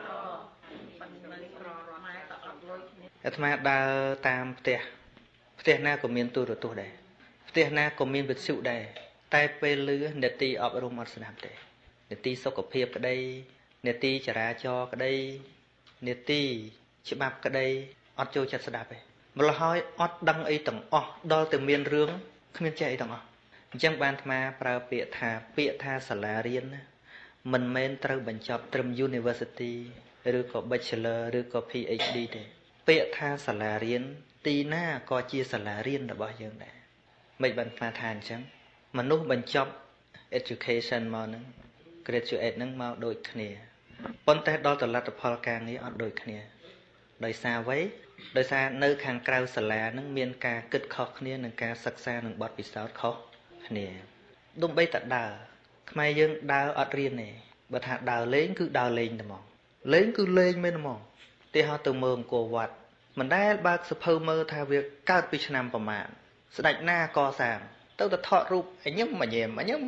អាត្មាដើរតាមផ្ទះណាក៏មានទូរទស្សន៍ដែរផ្ទះណាក៏មានវិទ្យុដែរតែពេលលឺនេតិអប់រំអត់ស្ដាប់ទេនេតិសុខភាពក្តីនេតិចរាចរណ៍ក្តីនេតិច្បាប់ក្តីអត់ចូលចិត្តស្ដាប់ទេម្ល៉េះហើយអត់ដឹងអីទាំងអស់ដល់តែមានរឿងគ្មានចេះអីទាំងអស់អញ្ចឹងបានអាត្មាប្រើពាក្យថាសាលារៀនណាមិនមែនត្រូវបញ្ចប់ត្រឹម University ឬក៏ Bachelor ឬក៏ PhD ទេពាក្យថាសាលារៀនទីណាក៏ជាសាលារៀនរបស់យើងដែរមិនបានថាអញ្ចឹងមនុស្សបញ្ចប់ education មកហ្នឹង graduate ហ្នឹងមកដូចគ្នាប៉ុន្តែដល់ទៅលទ្ធផលការងារអត់ដូចគ្នាដោយសារអ្វីដោយសារនៅខាងក្រៅសាលាហ្នឹងមានការគិតខុសគ្នានិងការសិក្សានិងបទពិសោធន៍ខុសគ្នាដូចបីតដើរខ្មែរយើងដើរអត់រៀនទេបើថាដើរលេងគឺដើរលេងតែហ្មងលេងគឺលេងមែនហ្មងទីហោទៅមើលអង្គរវត្តមិនដែលបើកសភៅមើលថាវាកើតពីឆ្នាំប្រមាណស្ដេចណាកសាងទៅថតរូបអញញឹមមកញែម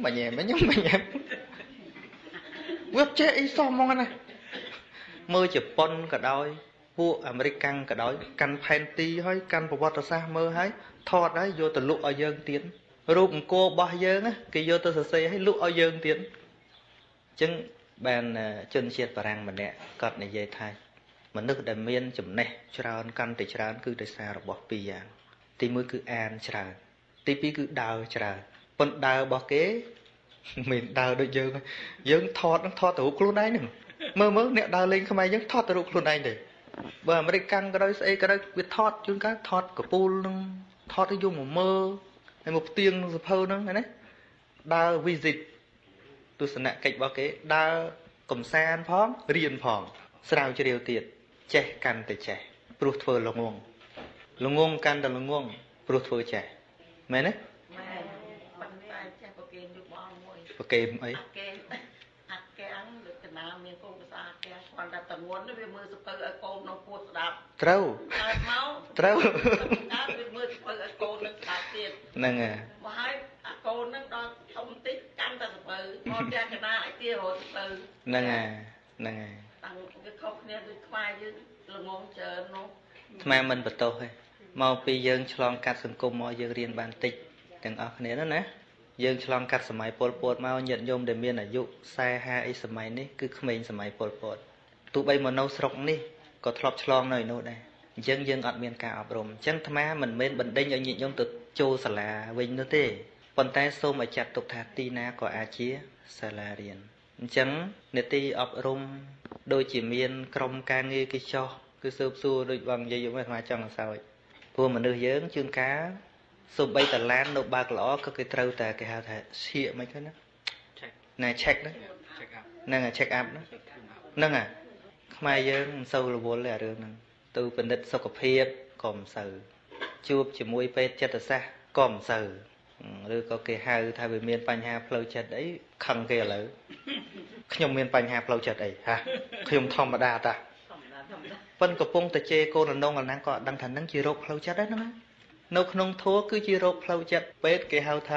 វាចេះអីសោះហ្មងណាមើលជប៉ុនក៏ដោយពួកអាមេរិកកាំងក៏ដោយកាន់ផែនទីហើយកាន់ប្រវត្តិសាស្ត្រមើលហើយថតហើយយកទៅលក់ឲ្យយើងទៀតរូបអង្គររបស់យើងគេយកទៅសរសេរឲ្យលក់ឲ្យយើងទៀតអញ្ចឹងបានជនជាតិបារាំងម្នាក់គាត់និយាយថាមនុស្សដែលមានចំណេះច្រើនកាន់តែច្រើនគឺដោយសាររបស់ពីរយ៉ាងទី1គឺអានច្រើនទី2គឺដើរច្រើនប៉ុន្តែដើររបស់គេមិនដើរដូចយើងថតទៅរូបខ្លួនឯងហ្នឹងមើលអ្នកដើរលេងខ្មែរយើងថតទៅរូបខ្លួនឯងទេបើអាមេរិកកាំងក៏ដោយស្អីក៏ដោយវាថតជួនកាលថតកពូលហ្នឹងថតឲ្យយកមកមើលហើយមកផ្ទៀងសភៅហ្នឹងណាដើរ visit ទស្សនកិច្ចរបស់គេដើរកំសាន្តផងរៀនផងស្រាវជ្រាវទៀតចេះកាន់តែចេះព្រោះធ្វើល្ងងកាន់តែល្ងងព្រោះធ្វើចេះមែនទេមែនប៉ុន្តែចេះប្រកេនយុបល់មួយប្រកេនអីអាកែងលើកណាមានកូនភាសាអាកែងគាត់តែតងន់វាមើលសភៅឲ្យកូនក្នុងពោះស្ដាប់ត្រូវកើតមកត្រូវកើតវាមើលសភៅឲ្យកូននឹងស្ដាប់ទៀតហ្នឹងហើយមកហើយអាកូននឹងដល់ធំតិចកាន់តែសភៅមកផ្ទះកណាឲ្យទារត់សភៅហ្នឹងហើយតាំងវាខុសគ្នាដូចខ្មែរយើងល្ងងច្រើននោះខ្មែរមិនបន្ទោសទេមកពីយើងឆ្លងកាត់សង្គមមកយើងរៀនបានតិចទាំងអស់គ្នាណាយើងឆ្លងកាត់សម័យប៉ុលពតមកញាតិញោមដែលមានអាយុ40 50អីសម័យនេះគឺក្មេងសម័យប៉ុលពតទោះបីមកនៅស្រុកនេះក៏ធ្លាប់ឆ្លងនៅឯនោះដែរអញ្ចឹងយើងអត់មានការអប់រំអញ្ចឹងអាត្មាមិនមែនបណ្ដេញឲ្យញាតិញោមទៅចូលសាលាវិញនោះទេប៉ុន្តែសូមឲ្យចាត់ទុកថាទីណាក៏អាចជាសាលារៀនអញ្ចឹងនេតិអប់រំដូចជាមានក្រុមការងារគេចោះគឺស៊ើបសួរដូចបងនិយាយមកអាត្មាចង់សើចព្រោះមនុស្សយើងជួនកាលសូម្បីតឡាននៅបើកល្អក៏គេត្រូវតែគេហៅថាឈៀកមិនឃើញណា check ហ្នឹង check up ហ្នឹងខ្មែរយើងមិនសូវរវល់ទេអារឿងហ្នឹងទៅពិនិត្យសុខភាពក៏មិនសូវជួបជាមួយពេទ្យចិត្តសាស្ត្រក៏មិនសូវឬក៏គេហៅថាវាមានបញ្ហាផ្លូវចិត្តអីខឹងគេឥឡូវខ្ញុំមានបញ្ហាផ្លូវចិត្តអីហាខ្ញុំធម្មតាតាប៉ុនកំពុងតែជេរកូនរនងអាហ្នឹងក៏អត់ដឹងថាហ្នឹងជារោគផ្លូវចិត្តដែរហ្នឹងនៅក្នុងធម៌គឺជារោគផ្លូវចិត្តពេទ្យគេហៅថា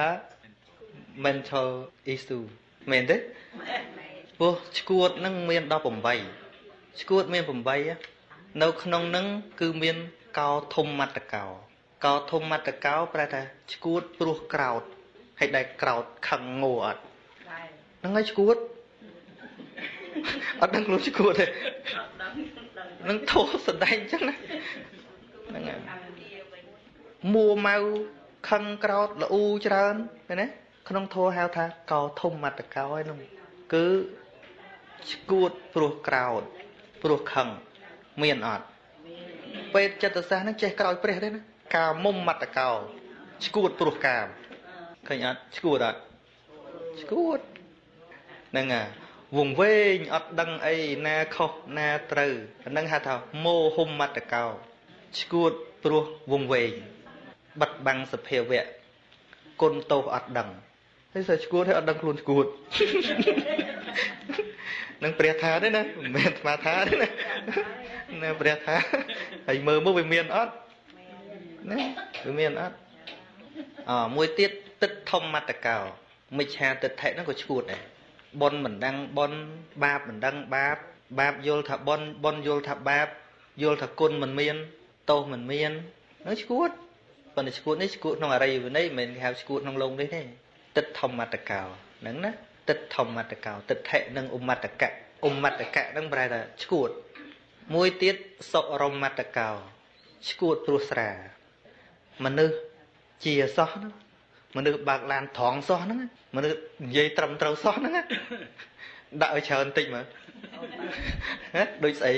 mental issue មែនទេពោះឈួតហ្នឹងមាន18ឈួតមាន8នៅក្នុងហ្នឹងគឺមានកោធម្មតកោធម្មតកោប្រែថាឈួតព្រោះក្រោតហើយដែលក្រោតខឹងងោអត់ហ្នឹងហើយឈួតអត់ដឹងខ្លួនឈួតទេនឹងធោះសដែងអញ្ចឹងណាហ្នឹងហើយមួម៉ៅខឹងក្រោតល្អូច្រើនឃើញទេក្នុងធោះហៅថាកោធម្មតកោហើយនោះគឺឈួតព្រោះក្រោតព្រោះខឹងមានអត់ពេទ្យចិត្តសាស្ត្រហ្នឹងចេះក្រោយព្រះទេណាកាមុំមតកោឈួតព្រោះកាមឃើញអត់ឈួតអត់ឈួតហ្នឹងវង្វេងអត់ដឹងអីណាខុសណាត្រូវអានឹងហៅថាមោហុមមតកោឈួតព្រោះវង្វេងបិទបាំងសភាវៈគុណទោសអត់ដឹងហើយសើឈួតហើយអត់ដឹងខ្លួនឈួតនឹងព្រះថាទេណាមិនមែនអាត្មាថាទេណាណាព្រះថាហើយមើលមកវាមានអត់ណាវាមានអត់មួយទៀតទឹកធម្មមតកោមិច្ឆាទិដ្ឋិហ្នឹងក៏ឈួតដែរបុណ្យមិនដឹងបុណ្យបាបមិនដឹងបាបបាបយល់ថាបុណ្យបុណ្យយល់ថាបាបយល់ថាគុណមិនមានទោសមិនមានហ្នឹងឈួតប៉ុន្តែឈួតនេះឈួតក្នុងអរិយវិន័យមិនមែនគេហៅឈួតក្នុងលោកនេះទេទឹកធម្មមតកោហ្នឹងណាទឹកធម្មមតកោទិដ្ឋិនិងឧមតកៈហ្នឹងប្រែថាឈួតមួយទៀតសុរមតកោឈួតព្រោះស្រាមនុស្សជាសោះហ្នឹងមនុស្សបើកឡានត្រង់សោះហ្នឹងមនុស្សនិយាយត្រឹមត្រូវសោះហ្នឹងដាក់ឲ្យច្រើនតិចមើលដូចស្អី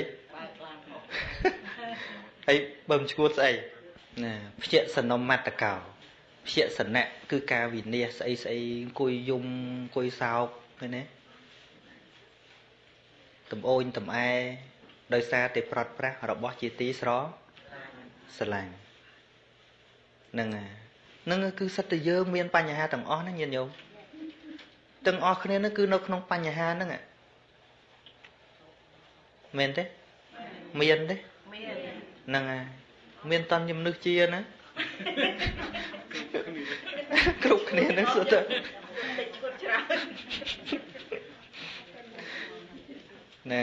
ហើយបើមិនឈួតស្អីណាភ្ជាសនមតកោភ្ជាសនៈគឺការវិនិច្ឆ័យស្អីអង្គុយយំអង្គុយសោកឃើញទេតំអូនតំអែដោយសារតែប្រត់ប្រាស់របស់ជាទីស្រឡាញ់ហ្នឹងគឺសិតតែយើងមានបញ្ហាទាំងអស់ហ្នឹងញាតិញោមទាំងអស់គ្នាហ្នឹងគឺនៅក្នុងបញ្ហាហ្នឹងមែនទេមានទេហ្នឹងហើយមានតន់ជំនឿជាណាគ្រប់គ្នាហ្នឹងសុទ្ធតែណា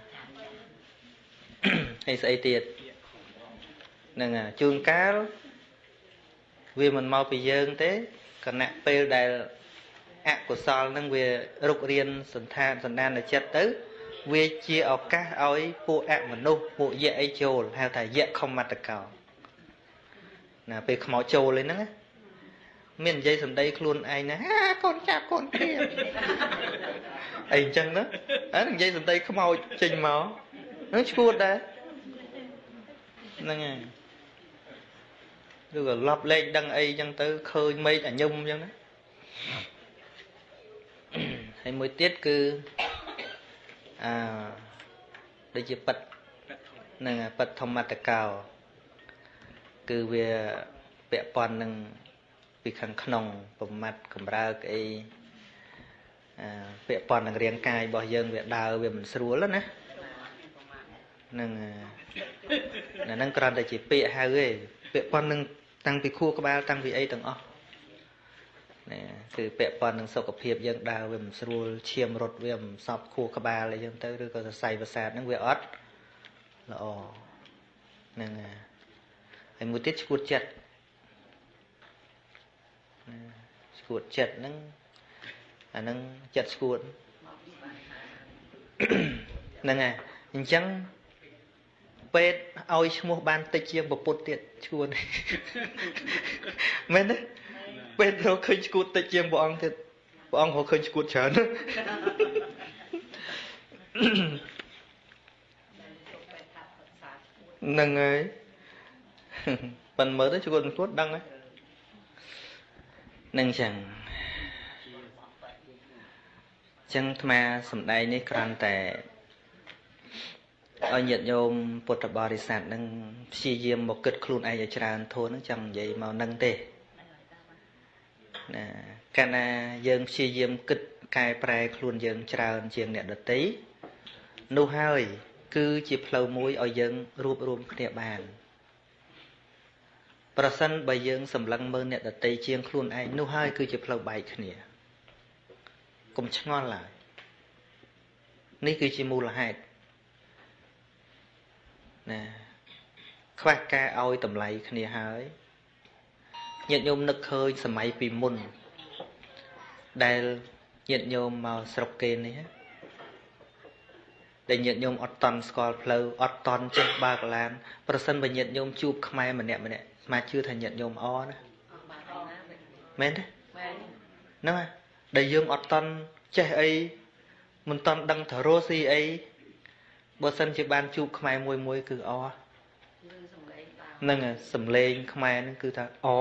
ហើយស្អីទៀតហ្នឹងជួនកាលវាមិនមកពីយើងទេគណៈពេលដែលអកុសលហ្នឹងវារុករៀនសន្តានចិត្តទៅវាជាឱកាសឲ្យពួកអមនុស្សពួកយៈអីចូលហៅថាយៈខមតកោណាពេលខ្មោចចូលហ្នឹងមាននិយាយសម្ដីខ្លួនឯងណាកូនចាប់កូនព្រាអីអញ្ចឹងណានិយាយសម្ដីខ្មោចចេញមកនឹងឈួតដែរហ្នឹងហើយឬក៏ឡប់លេខដឹងអីអញ្ចឹងទៅឃើញមេឃអញឹមអញ្ចឹងណាហើយមួយទៀតគឺដូចជាប៉ិតហ្នឹងប៉ិតធម្មតកោគឺវាពាក់ព័ន្ធនឹងពីខាងក្នុងប្រមាត់កម្រើកអីពាក់ព័ន្ធនឹងរាងកាយរបស់យើងវាដើរវាមិនស្រួលណាហ្នឹងគ្រាន់តែជាពាក្យហៅទេពាក់ព័ន្ធនឹងតាំងពីខួរក្បាលតាំងពីអីទាំងអស់ណាគឺពាក់ព័ន្ធនឹងសុខភាពយើងដើរវាមិនស្រួលឈាមរត់វាមិនសប់ខួរក្បាលអីចឹងទៅឬក៏សរសៃប្រសាទហ្នឹងវាអត់ល្អហ្នឹងហើយមួយទៀតឈួតចិត្តឈួតចិត្តហ្នឹងអាហ្នឹងចិត្តឈួតហ្នឹងហើយអញ្ចឹងពេទ្យឲ្យឈ្មោះបានតិចជាងពុទ្ធទៀតឈួតមែនទេពេទ្យរកឃើញឈួតតិចជាងព្រះអង្គទៀតព្រះអង្គរកឃើញឈួតច្រើនហ្នឹងហើយប៉ិនមើលទៅឈួតដឹងហើយនឹងចឹងអាត្មាសំដែងនេះគ្រាន់តែឲ្យញាតិញោមពុទ្ធបរិស័ទនឹងព្យាយាមមកគិតខ្លួនឯងឲ្យច្រើនធូរនឹងចង់និយាយមកនឹងទេណាកាលណាយើងព្យាយាមគិតកែប្រែខ្លួនយើងច្រើនជាងអ្នកដទៃនោះហើយគឺជាផ្លូវមួយឲ្យយើងរួបរวมគ្នាបានប្រសិនបើយើងសម្លឹងមើលអ្នកដទៃជាងខ្លួនឯងនោះហើយគឺជាផ្លូវបែកគ្នាកុំឆ្ងល់ឡើយនេះគឺជាមូលហេតុណាខ្វះការឲ្យតម្លៃគ្នាហើយញាតិញោមនឹកឃើញសម័យពីមុនដែលញាតិញោមមកស្រុកគេនេះដែលញាតិញោមអត់តន់ស្គាល់ផ្លូវអត់តន់ចេះបើកឡានប្រសិនបើញាតិញោមជួបខ្មែរម្នាក់ស្មាជឿថាញាតិញោមអណាមែនទេហ្នឹងហើយដែលយើងអត់តន់ចេះអីមិនតន់ដឹងថារស់ស៊ីអីបើសិនជាបានជួបខ្មែរមួយគឺអហ្នឹងសំឡេងខ្មែរហ្នឹងគឺថាអ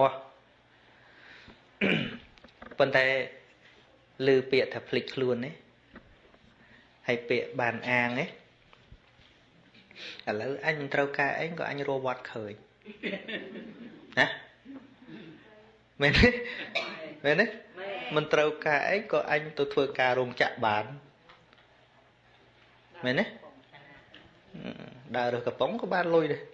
ប៉ុន្តែឮពាក្យថាភ្លេចខ្លួននេះ hay bịa bàn an ấy là anh trâu ca anh có anh robot khởi hả mình đấy mình trâu ca ấy có anh tôi thưa ca rung chạm bàn mình đấy đào được cặp bóng có ba lôi đây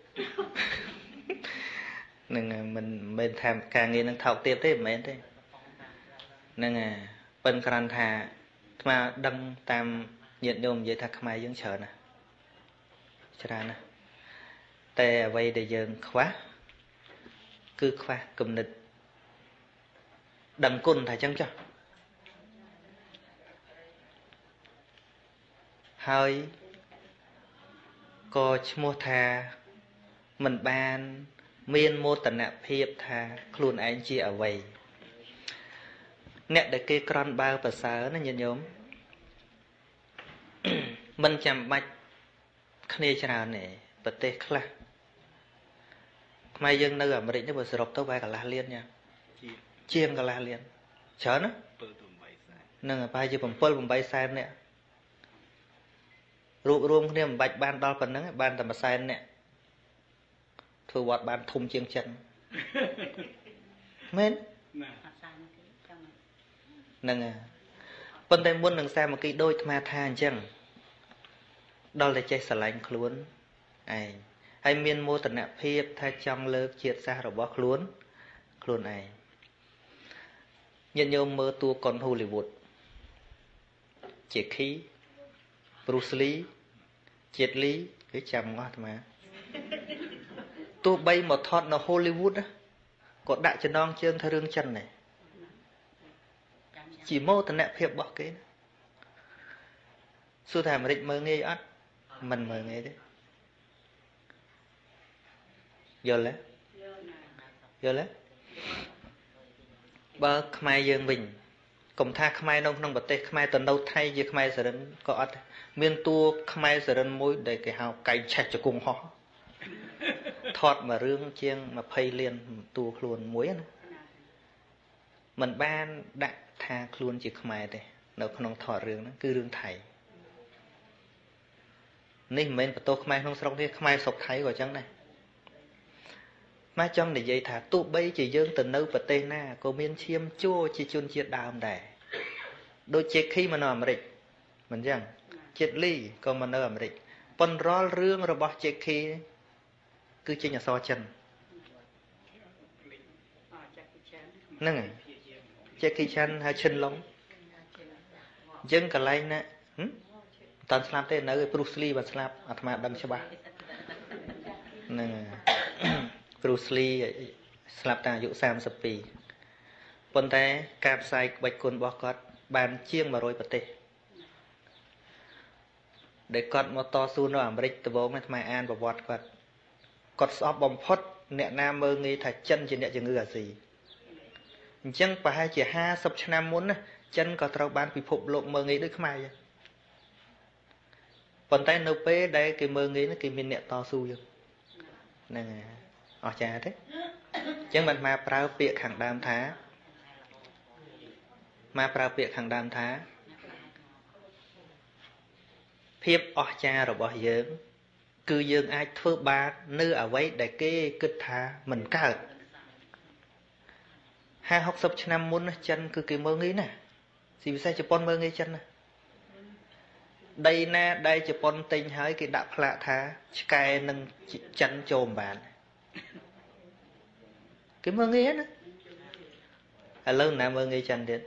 nên mình tham càng nghe năng thạo tiếp thế mình thế nên bên cạnh thà mà đăng tam nhiệt độ vậy thật mai vẫn chờ nè chờ nèแต่vậy để dừng khóa cứ khóa cầm nịch đằng côn thà chăng cho hơi có mua thà mình ban miên mô tận nạp hiệp thà luôn anh chị ở vậy nè để cái con bao bờ sớ nó nhìn nhóm mình chạm bạch khné chả này bật tê khla mai dân nơi ở mà định nó vừa sập tao vai cả la liên nha chiêm cả la liên chớ nó nâng ở bài chỉ bằng bay sai nè rụp rôm khné bạch ban đo phần nắng ban tầm sai nè thưa vọt ban thùng chiên chân men nâng phần tay muốn nâng xa một cái đôi ma than chăng đó là chạy xả lạnh luôn ai hay miên mô tận nạp hiệp thay trong lớp triệt xa rồi bó luôn luôn này nhận nhôm mơ tua con Hollywood chỉ khí Bruce Lee Jet Li cái chăm ngọt mà tôi bay một thọt nó Hollywood á có đại chân non chân thay rương chân này chỉ mô tận nạp hiệp bỏ cái sư thầy mà định mơ nghe ắt mình mơ nghe đấy giờ lấy bơ khmai dương mình cùng tha khmai nông nông bật tê khmai tuần đâu thay về khmai giờ đến có ắt miền tua khmai giờ đến môi để cái hào cày chặt cho cùng họ thọt mà rương chiêng mà phay liền tua luôn muối nữa mình ban đại tha luôn chỉ khmai đây nó không thọt rương nó cứ rương thầy nên mình phải tô khmai không xong thì khmai sọc thấy rồi chẳng này mà trong này vậy thà tụ bay chỉ dương từ nơi và tây na có miên chiêm chua chỉ chun chiết đào đẻ đôi chết khi mà nó mà địch mình rằng chết ly còn mà nó mà địch phần ro rương rồi bỏ chết khi cứ trên nhà so chân nâng chết khi chân hay chân lông dân cả lại nè toàn slap tên nơi Bruce Lee và slap mà đâm cho bà nâng Bruce Lee slap ta dụ sam sập pì phần té cạp sai bạch côn bó cọt bàn chiêng mà rồi bật tê để cọt một to su nó ẩm rích từ bố mà mai an và vọt cọt sọp bom phốt nẹ nam mơ nghi thạch chân trên nẹ chừng ngư gì chân bà hai chỉ ha sập cho nam muốn chân có trâu ban bị phục lộn mơ nghi đứt mai phần tay nộp bê đây cái mơ nghi nó cái miền nẹ to su vậy nè ở cha thế chẳng mình mà prao bịa hàng đam thá mà prao bịa hàng đam thá phiếp ở cha rồi bỏ dưỡng cứ dưỡng ai thưa ba nư ở vậy để cái kích thá mình cỡ hai học sập năm muốn chân cứ cái mơ nghĩ nè gì sao cho con mơ nghĩ chân nè đây nè đây cho con tinh hỡi cái đạp lạ thá cái nâng chân chồm bạn cái mơ nghĩ nữa lớn nào mơ nghĩ chân đến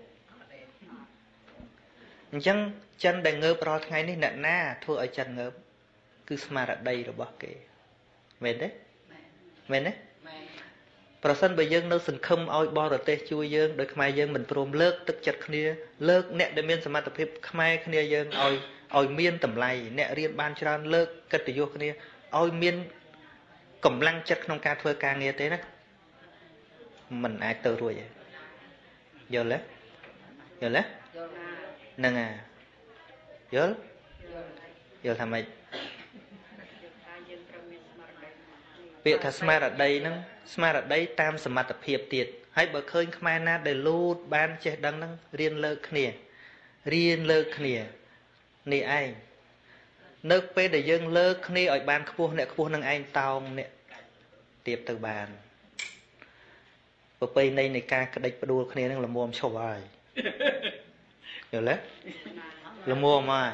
chẳng chân để ngớp rồi ngày ní nè na thua ở chân ngớp cứ smart ở đây rồi bỏ kệ mệt đấy person bây giờ nó sừng không oi bo rồi tê chui dương đôi khai dương mình prom lợt tức chặt kia lợt nè để miên smart tập hiệp khai kia dương oi miên tầm lầy nè riêng ban cho lợt cất từ vô kia oi miên cầm lăng chặtក្នុងការធ្វើការងារទេណាmình ai từ rồi vậy giờ lấy nâng à giờ làm mày việc thật smart ở đây nâng smart ở đây tam smart tập hiệp tiệt hãy bờ khơi khai na để lút ban che đăng nâng riêng lơ khnia នេះឯងនៅពេលដែលយើងលើកគ្នាឲ្យបានខ្ពស់អ្នកខ្ពស់នឹងឯងតោងអ្នកទៀបទៅបានប្រពៃណីនៃការក្តិចផ្ដួលគ្នានឹងល្មមឈប់ហើយយល់ទេល្មមហើយ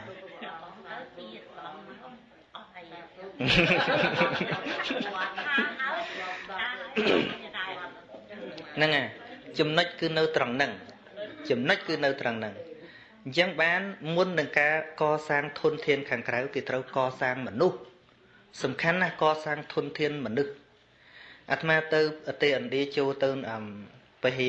ហ្នឹងហើយចំណុចគឺនៅត្រង់ហ្នឹងចំណុចគឺនៅត្រង់ហ្នឹងអញ្ចឹងបានមុននឹងការកសាងធនធានខាងក្រៅគេត្រូវកសាងមនុស្សសំខាន់ណាស់កសាងធនធានមនុស្សអាត្មាទៅប្រទេសឥណ្ឌាចូលទៅពហិ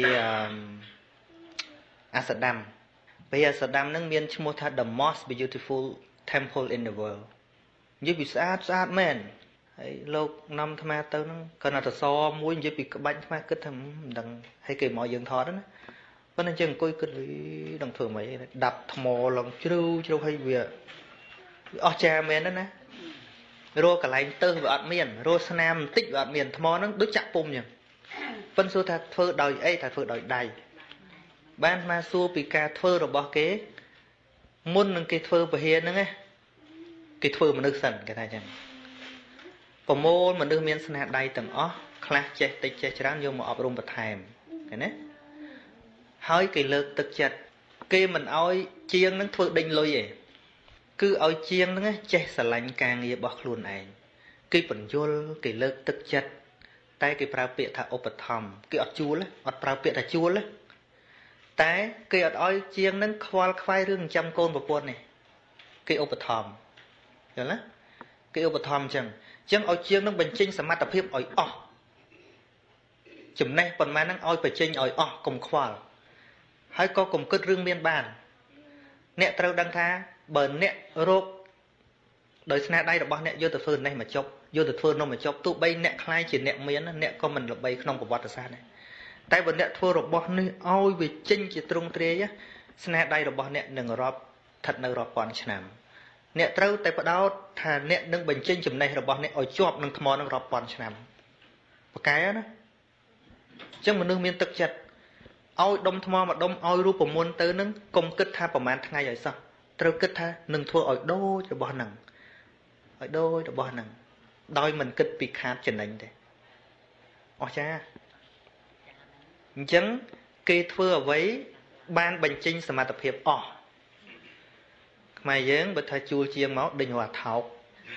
អាសដាមពហិអាសដាមហ្នឹងមានឈ្មោះថា The Most Beautiful Temple in the World និយាយពីស្អាតស្អាតមែនហើយលោកនាំអាត្មាទៅហ្នឹងគាត់ថាសមួយនិយាយពីក្បាច់អាត្មាគិតថាមិនដឹងហើយគេមកយើងថតណាប៉ុន្តែអញ្ចឹងអង្គុយគិតដឹងធ្វើម៉េចដាប់ថ្មឡើងជ្រៅជ្រៅហើយវាអស្ចារ្យមែនណារកកន្លែងទៅវាអត់មានរកស្នាមបន្តិចវាអត់មានថ្មហ្នឹងដូចចាក់ពុំអញ្ចឹងប៉ុន្តែសួរថាធ្វើដោយអីថាធ្វើដោយដៃបានមកសួរពីការធ្វើរបស់គេមុននឹងគេធ្វើពហិហ្នឹងណាគេធ្វើមនុស្សសិនគេថាអញ្ចឹងប្រមូលមនុស្សមានស្នាដៃទាំងអស់ខ្លះចេះតិចចេះច្រើនយកមកអប់រំបន្ថែមឃើញទេហើយគេលើកទឹកចិត្តគេមិនអោយជាងនឹងធ្វើដេញលុយទេគឺឲ្យជាងហ្នឹងចេះស្រឡាញ់ការងាររបស់ខ្លួនឯងគេបញ្យល់គេលើកទឹកចិត្តតែគេប្រើពាក្យថាឧបត្ថម្ភគេអត់ជួលអត់ប្រើពាក្យថាជួលតែគេអត់ឲ្យជាងហ្នឹងខ្វល់ខ្វាយរឿងចិញ្ចឹមកូនប្រពន្ធនេះគេឧបត្ថម្ភយល់ទេគេឧបត្ថម្ភអញ្ចឹងឲ្យជាងហ្នឹងបញ្ចេញសមត្ថភាពឲ្យអស់ចំណេះប៉ុន្មានហ្នឹងឲ្យបញ្ចេញឲ្យអស់កុំខ្វល់ហើយក៏កុំគិតរឿងមានបានអ្នកត្រូវដឹងថាបើអ្នករោគដោយស្នាដៃរបស់អ្នកយកទៅធ្វើនេះមកចប់យកទៅធ្វើនោះមកចប់ទោះបីអ្នកខ្លាយជាអ្នកមានអ្នកក៏មិនល្បីក្នុងប្រវត្តិសាស្ត្រដែរតែបើអ្នកធ្វើរបស់នេះឲ្យវាចេញជាទ្រង់ទ្រាយស្នាដៃរបស់អ្នកនឹងរាប់ស្ថិតនៅរាប់ពាន់ឆ្នាំអ្នកត្រូវតែបដោតថាអ្នកនឹងបញ្ចេញចំណេះរបស់អ្នកឲ្យជាប់នឹងថ្មនឹងរាប់ពាន់ឆ្នាំប្រកែណាអញ្ចឹងមនុស្សមានទឹកចិត្តឲ្យដុំថ្មមកដុំឲ្យរូបមន្តទៅនឹងកុំគិតថាប្រហែលថ្ងៃឲ្យសោះត្រូវគិតថានឹងធ្វើឲ្យដូចរបស់ហ្នឹងឲ្យដូចរបស់ហ្នឹងដោយមិនគិតពីខាតចំណេញទេអស្ចារ្យអញ្ចឹងគេធ្វើអ្វីបានបញ្ចេញសមត្ថភាពអស់ខ្មែរយើងបើថាជួលជាងមកដេញរត់ថោក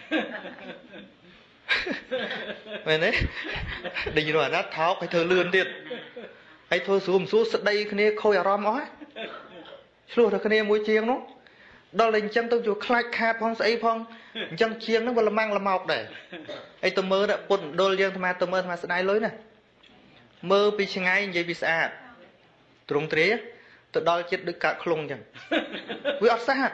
មែនទេដេញរត់ថោកឲ្យធ្វើលឿនទៀតហើយធ្វើស្រួលមិនស្រួលស្ដីគ្នាខូចអារម្មណ៍អស់ហើយឆ្លោះតែគ្នាមួយជាងនោះដល់តែអញ្ចឹងទៅជួខ្លាច់ខាតផងស្អីផងអញ្ចឹងជាងហ្នឹងវាល្មាំងល្មោកដែរហើយទៅមើលពុតដុលយើងអាត្មាទៅមើលអាត្មាស្ដាយលុយណាមើលពីឆ្ងាយនិយាយពីស្អាតទ្រង់ទ្រាយទៅដល់ចិត្តដូចកាត់ខ្លងអញ្ចឹងវាអត់ស្អាត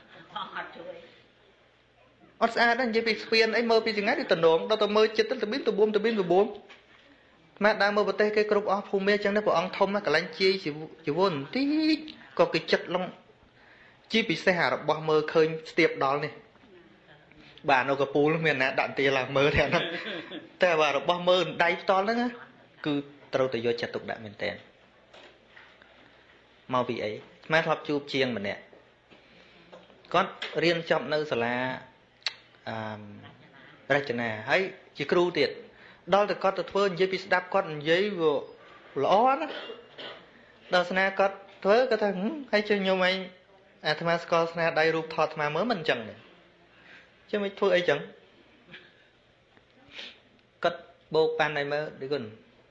អត់ស្អាតដែរនិយាយពីស្ពានអីមើលពីឆ្ងាយដូចតំណងដល់ទៅមើលចិត្តទៅបៀនទៅបួមម៉ែដើរមើលប្រទេសគេគ្រប់អស់ភូមិអញ្ចឹងណាព្រះអង្គធំណាកន្លែងជាយជីវបន្តិចក៏គេចិត្តឡងជាពិសេសអារបស់មើលឃើញស្ទាបដល់នេះបាទនៅកពូលមានណាដាក់ទាឡើងមើលទេអាហ្នឹងតែបើរបស់មើលដៃផ្ទាល់ហ្នឹងគឺត្រូវតែយកចិត្តទុកដាក់មែនតើមកពីអីស្មាធ្លាប់ជួបជាងម្នាក់គាត់រៀនចប់នៅសាលារចនាហើយជាគ្រូទៀតដល់តែគាត់ទៅធ្វើនិយាយពីស្ដាប់គាត់និយាយវាល្អណាស់ដល់ស្នាគាត់ធ្វើគាត់ថាហើយជិះខ្ញុំឯងអាត្មាស្គាល់ស្នាដៃរូបថតអាត្មាមើលមិនអញ្ចឹងទេជិះមិនធ្វើអីចឹងគាត់បោកប៉ាន់ឲ្យមើលដូចគុណ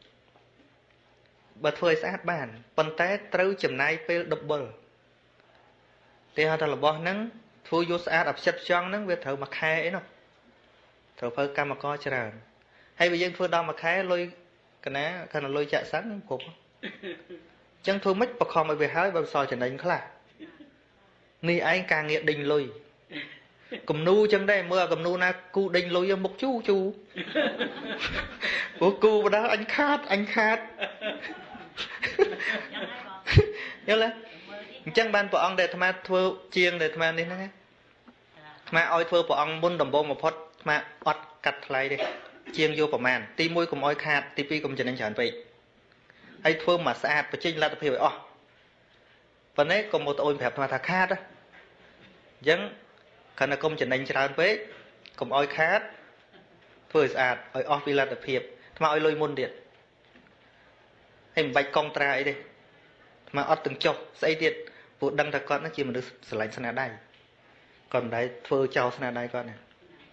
បើធ្វើឲ្យស្អាតបានប៉ុន្តែត្រូវចំណាយពេល double ទេហៅថារបស់ហ្នឹងធ្វើយកស្អាតឲ្យផ្ចិតផ្ចង់ហ្នឹងវាត្រូវមួយខែអីនោះត្រូវប្រើកម្មករច្រើនហើយបើយើងធ្វើដល់មួយខែលុយកណាគាត់លុយចាក់សិនគ្រប់អញ្ចឹងធ្វើម៉េចបខំឲ្យវាហើយបើសល់ចំណេញខ្លះនេះឯងការងារដេញលុយគំនូអញ្ចឹងដែរមើលអាគំនូណាគូដេញលុយមុខជូព្រោះគូបដាអញខាតយល់ទេអញ្ចឹងបានព្រះអង្គដែលអាត្មាធ្វើជាងដែលអាត្មានេះហ្នឹងអាត្មាឲ្យធ្វើព្រះអង្គមុនដំបូងបំផុតអាត្មាអត់កាត់ថ្លៃទេជាងយកប្រមាណទី1កុំឲ្យខាតទី2កុំចំណេញច្រើនពេកហើយធ្វើមកស្អាតបញ្ចេញលទ្ធភាពឲ្យអស់ប៉ុន្តែកុំមកត្អូញប្រាប់អាត្មាថាខាត Dân khả năng công trình đánh tràn bế cũng oi khát vừa sạch oi off vì là tập hiệp mà oi lôi môn điện hay bạch công tra ấy đi mà oi từng chọc xây điện vụ đăng thật con nó chỉ mà được xử lạnh sẵn đây còn đấy thưa cháu sẵn đây con này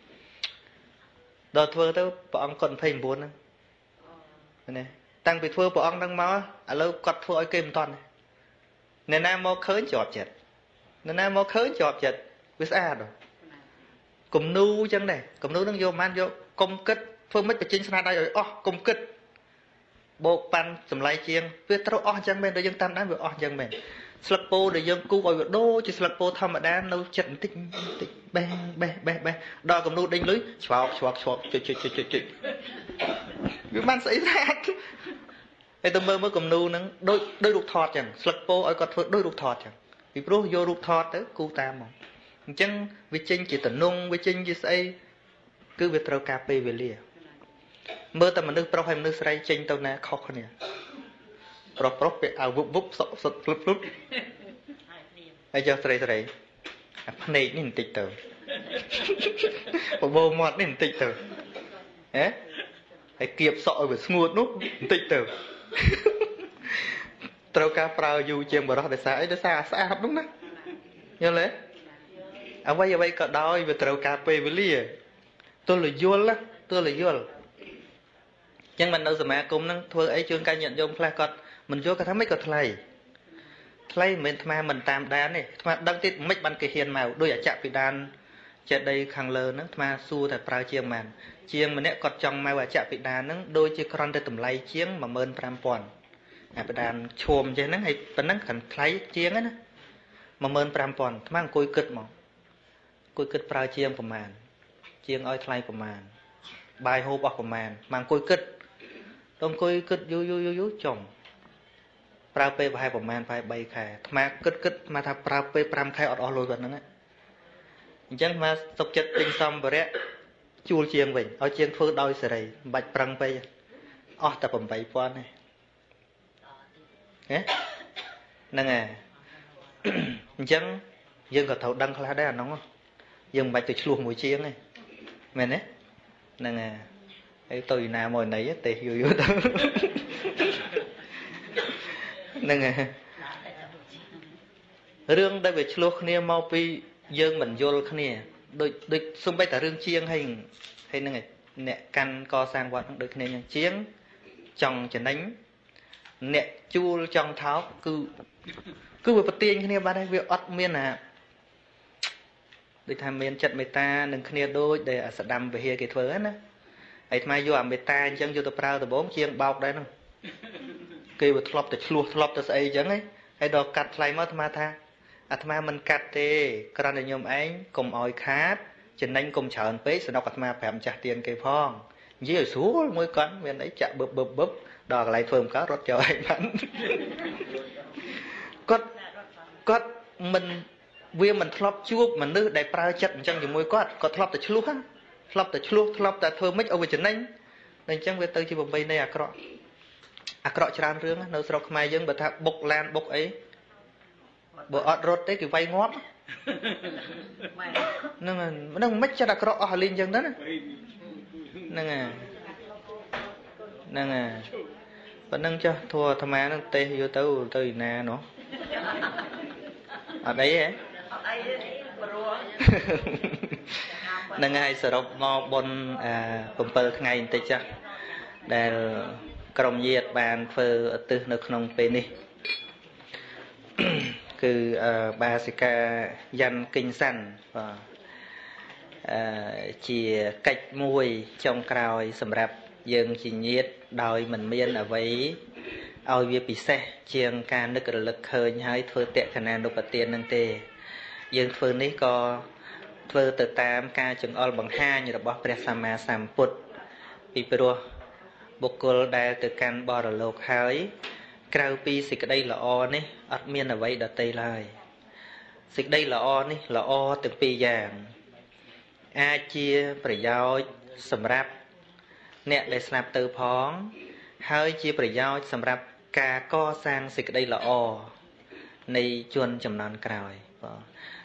đó thưa tới bọn ông còn phê bốn này tăng bị thưa bọn ông đang máu à lâu quạt thưa oi kê một toàn này nên em mô khớn chọp chật nên em mô khớn chọp chật với xa rồi cùng nu chân này cùng nu đang vô man vô công kích phương mất trên sân đây rồi công kích bộ pan sầm lai chiên viết trâu chân bên để dân tam đá vừa chân bên slapo để dân cu gọi đô chỉ slapo thầm đá nấu chật tích tích bè đo cùng nu đinh lưới chọp chụp cái man xảy ra cái tụi mới cùng nu nó đôi đục thọt chẳng slapo ở còn đôi đục thọt chẳng vì pro vô đục thọt tới cu tam mà chân vi chân chỉ tận nung vi chân chỉ xây cứ việc trâu cà phê về lìa mơ tầm mình nước pro hay nước sấy chân tao nè khó khăn nè pro bị vúp sọt flúp hay cho sấy này nhìn tịch tờ bộ mọt nhìn tịch tờ hay kiệp sọ về smooth nút tịch tờ trâu cà phê dù chiêm vào đó để xa hấp đúng đó nhớ lấy à vậy có đói về trâu cà phê với lìa tôi là vua nhưng mình đâu mà cũng năng thưa ấy chương ca nhận dùng flash con mình vô cái thằng mấy cái thay mình mà mình tam đan này mà đăng tiết mấy ban cái hiền màu đôi ở chạm bị đan trên đây khang lơ nó mà xua tại prao chiêng màn chiêng mình nè còn trong mai và chạm bị đan nó đôi chiếc con đây tầm lay chiêng mà mơn pram pòn à bị đan chôm cho nó hay bên nó cần thay chiêng á mà mơn pram pòn mang cối kịch prao chiêng của màn chiêng oi thay của màn bài hô bọc của màn mang cối kịch đông cối kịch vô chồng prao pe bài của màn phải bay khè mà kịch mà thà prao pe pram khai ọt lôi gần nữa chẳng mà sọc chất tinh xong rồi đấy chua chiêng mình ở chiêng phơi đôi sợi bạch prang pe tập bầm bậy quan này nè nghe chẳng dân có thầu đăng khai đấy nóng không dân bạch từ chuông mũi chiêng này mày đấy nè nghe ấy tôi nào mồi nấy tê vô tôi nè nghe rương đây về chuông nia mau pi dân mình vô khnia đôi xung quanh tại rương chiêng hay nè nè căn co sang quạt đôi khnia chiêng chồng chỉ đánh nè chua trong tháo cứ về bát tiên khnia ba đây việc ót miên à để tham miên chặt mày ta đừng khnia đôi để sạch đầm về here cái phớ á ấy mai vô mày ta chẳng vô tập prao tập bốn chiêng bọc đấy nó kêu bật lọp từ xây chẳng ấy hay đo cắt lại mất ma tha mà mình cắt thì cái này nhôm anh cùng oi khát trên anh cùng chọn pế sẽ đọc mà phải trả tiền cây phong dưới xuống mỗi con bên đấy chạm bập đò lại phơm cá rót cho anh bắn có mình viên mình lọp chuốc mình nước đại prao chặt chẳng chỉ mỗi có lọp từ chuốc lọp từ thơm mấy over trên anh nên chẳng về tới chỉ một bên này cọ tràn rương nó sọc mai dân bật tháp bốc lan bốc ấy bộ ọt rốt đấy cái vay ngót nó mất cho đặc rõ ở lên chân đó nè và nâng cho thua tham ăn nâng tê vô tới nè nó ở đấy ấy nâng ai sợ đọc mò bon bầm bơ ngày tê chắc để cầm nhiệt bàn phơ từ nước nông bên điคือบาสิกายันkinh sanh và chỉ cách mùi trong cào sầm rạp dương chỉ nhiệt đòi mình miên ở với ao việt bị xe chiêng ca nước lực hơi hay thưa tệ khả năng đột tiền năng tề dương phươngนี้có thưa từ tam ca chừng all bằng hai như là bó presama sam put bị pro bộc col đại từ can bò lộc hơi Krau pi xịt đây là o nè, ắt miên là vậy đã tây lại. Xịt đây là o nè, là o từng pi vàng. A chia phải giao sầm rạp, nè để snap từ phóng, hơi chia phải giao sầm rạp ca co sang xịt đây là o, này chuồn chầm non cào.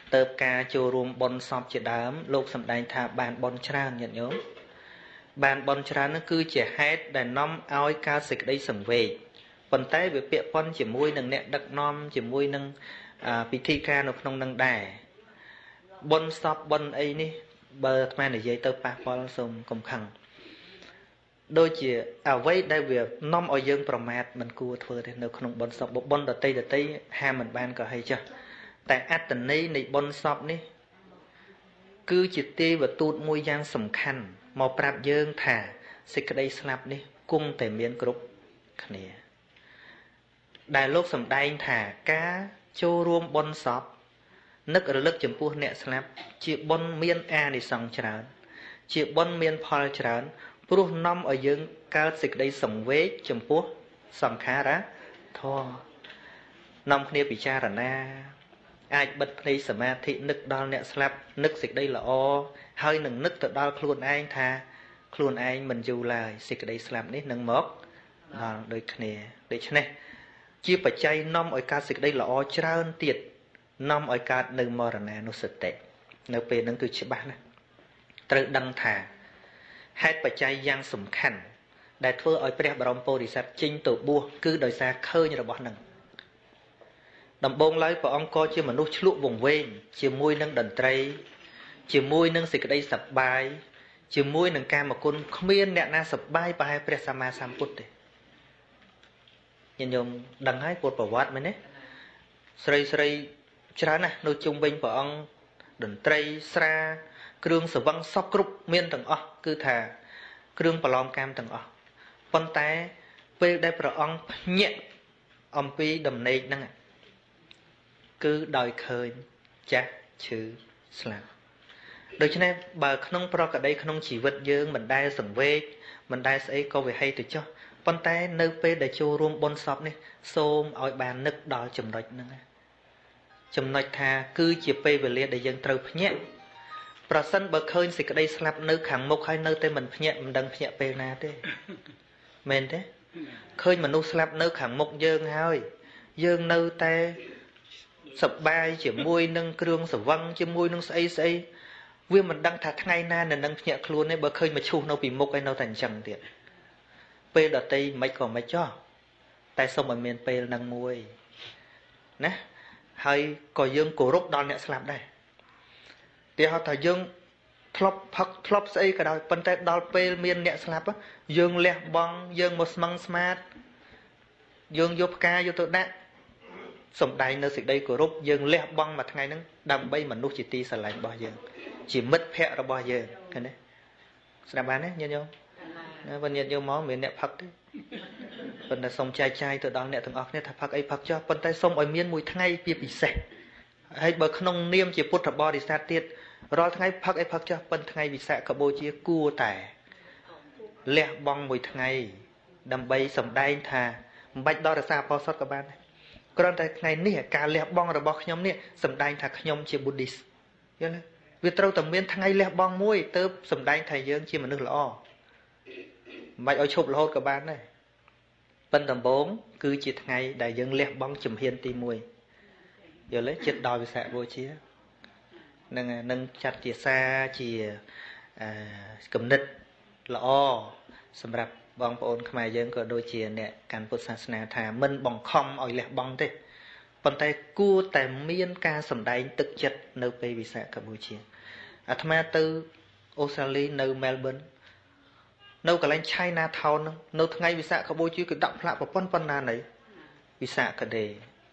ទៅការចូលរួមបុណ្យសពជាដើមលោកសម្ដែងថាបានបុណ្យច្រើនញាតិញោមបានបុណ្យច្រើននោះគឺជាហេតុដែលនាំឲ្យកើតសេចក្តីសង្វេគប៉ុន្តែវាពាក់ព័ន្ធជាមួយនឹងអ្នកដឹកនាំជាមួយនឹងពិធីការនៅក្នុងនឹងដែរបុណ្យសពបុណ្យអីនេះបើអាត្មានិយាយទៅប៉ះពាល់សូមកុំខឹងដូចជាអ្វីដែលវានាំឲ្យយើងប្រមាថមិនគួរធ្វើទេនៅក្នុងបុណ្យសពបុណ្យដតីហាមមិនបានក៏ហើយចាស់តែអត្តន័យនៃបុណ្យសពនេះគឺជាទេវទូតមួយយ៉ាងសំខាន់មកប្រាប់យើងថាសេចក្តីស្លាប់នេះគង់តែមានគ្រប់គ្នាដែលលោកសម្ដែងថាការចូលរួមបុណ្យសពនឹករលឹកចំពោះអ្នកស្លាប់ជាបុណ្យមានអានិសង្សច្រើនជាបុណ្យមានផលច្រើនព្រោះនាំឲ្យយើងកើតសេចក្តីសង្វេគចំពោះសង្ខារធម៌នាំគ្នាពិចារណាអាចបិទភ្នែកសមាធិនឹកដល់អ្នកស្លាប់នឹកសេចក្តីល្អហើយនឹងនឹកទៅដល់ខ្លួនឯងថាខ្លួនឯងមិនយូរឡើយសេចក្តីស្លាប់នេះនឹងមកដល់ដូចគ្នាដូច្នេះជាបច្ច័យនាំឲ្យកើតសេចក្តីល្អច្រើនទៀតនាំឲ្យកើតនៅមរណានុសតិនៅពេលហ្នឹងគឺច្បាស់ណាស់ត្រូវដឹងថាហេតុបច្ច័យយ៉ាងសំខាន់ដែលធ្វើឲ្យព្រះបរមពោធិសត្វចេញទៅបួសគឺដោយសារឃើញរបស់នឹងដំបូងឡើយព្រះអង្គក៏ជាមនុស្សឆ្លក់វង្វេងជាមួយនឹងតន្ត្រីជាមួយនឹងសេចក្តីសប្បាយជាមួយនឹងកាមគុណគ្មានអ្នកណាសប្បាយប្រហែលព្រះសម្មាសម្ពុទ្ធទេញាតិញោមដឹងហើយពុទ្ធប្រវត្តិមែនទេស្រីច្រើនណាស់នៅជុំវិញព្រះអង្គតន្ត្រីស្រាគ្រឿងសង្វឹងសពគ្រប់មានទាំងអស់គឺថាគ្រឿងប្រឡំកាមទាំងអស់ប៉ុន្តែពេលដែលព្រះអង្គភ្ញាក់អំពីដំណេកហ្នឹងគឺដោយឃើញចាស់ឈឺស្លាប់ដូច្នេះបើក្នុងប្រកដីក្នុងជីវិតយើងមិនដែលសង្វេគមិនដែលស្អីក៏វាហីទៅចុះប៉ុន្តែនៅពេលដែលចូលរួមបុណ្យសពនេះសូមឲ្យបាននឹកដល់ចំណុចហ្នឹងចំណុចថាគឺជាពេលវេលាដែលយើងត្រូវភ្ញាក់ប្រសិនបើឃើញសេចក្តីស្លាប់នៅខាងមុខហើយនៅតែមិនភ្ញាក់មិនដឹងភ្ញាក់ពេលណាទេមែនទេឃើញមនុស្សស្លាប់នៅខាងមុខយើងហើយយើងនៅតែសប្បាយជាមួយនឹងគ្រឿងសង្វឹងជាមួយនឹងស្អីវាមិនដឹងថាថ្ងៃណានឹងភ្ញាក់ខ្លួនទេបើឃើញមកឈូសនៅពីមុខឯនៅតែអញ្ចឹងទៀតពេលដតីមិនក៏មិនចោះតែសូមឲ្យមានពេលនឹងមួយណាហើយក៏យើងគោរពដល់អ្នកស្លាប់ដែរទីហៅថាយើងធ្លាប់ផឹកធ្លាប់ស្អីក៏ដោយប៉ុន្តែដល់ពេលមានអ្នកស្លាប់យើងលះបង់យើងមកស្មឹងស្មាតយើងយកផ្កាយកទៅដាក់សំដែងនៅសេចក្តីគោរពយើងលះបង់មួយថ្ងៃហ្នឹងដើម្បីមនុស្សជាទីស្រឡាញ់របស់យើងជាមិត្តភក្តិរបស់យើងឃើញទេស្ដាប់បានទេញាតិញោមបើញាតិញោមមកមានអ្នកផឹកទេប៉ុន្តែសូមចែកចាយទៅដល់អ្នកទាំងអស់គ្នាថាផឹកអីផឹកចុះប៉ុន្តែសូមឲ្យមានមួយថ្ងៃពិសេសហើយបើក្នុងនាមជាពុទ្ធបរិស័ទទៀតរាល់ថ្ងៃផឹកអីផឹកចុះប៉ុន្តែថ្ងៃវិសាខបូជាគួរតែលះបង់មួយថ្ងៃដើម្បីសម្ដែងថាមិនបាច់ដល់រសាអបោសុតក៏បានដែរគ្រាន់តែថ្ងៃនេះការលះបង់របស់ខ្ញុំនេះសម្ដែងថាខ្ញុំជា Buddhist យល់ទេវាត្រូវតែមានថ្ងៃលះបង់មួយទៅសម្ដែងថាយើងជាមនុស្សល្អមិនបាច់ឲ្យឈប់រហូតក៏បានដែរប៉ុន្តែដំបូងគឺជាថ្ងៃដែលយើងលះបង់ជំហានទី1យល់ទេចិត្តដល់វិសាខបូជានឹងចាត់ជាសារជាគំនិតល្អសម្រាប់បងប្អូនខ្មែរយើងក៏ដូចជាអ្នកកាន់ពុទ្ធសាសនាថាមិនបង្ខំឲ្យលះបង់ទេប៉ុន្តែគួរតែមានការសម្ដែងទឹកចិត្តនៅពេលវិសាខបូជាអាត្មាទៅអូស្ត្រាលីនៅ Melbourne នៅកន្លែង China Town នៅថ្ងៃវិសាខបូជាគឺដាក់ផ្លាកប្រព័ន្ធប៉ុណ្ណាណីវិសាខដេ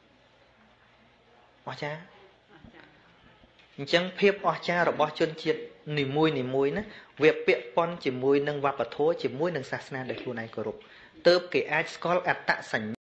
អស្ចារ្យអញ្ចឹងភាពអស្ចារ្យរបស់ជនជាតិនីមួយណាវាពាក់ព័ន្ធជាមួយនឹងវប្បធម៌ជាមួយនឹងសាសនាដែលខ្លួនឯងគោរពទើបគេអាចស្គាល់អត្តសញ្ញាណ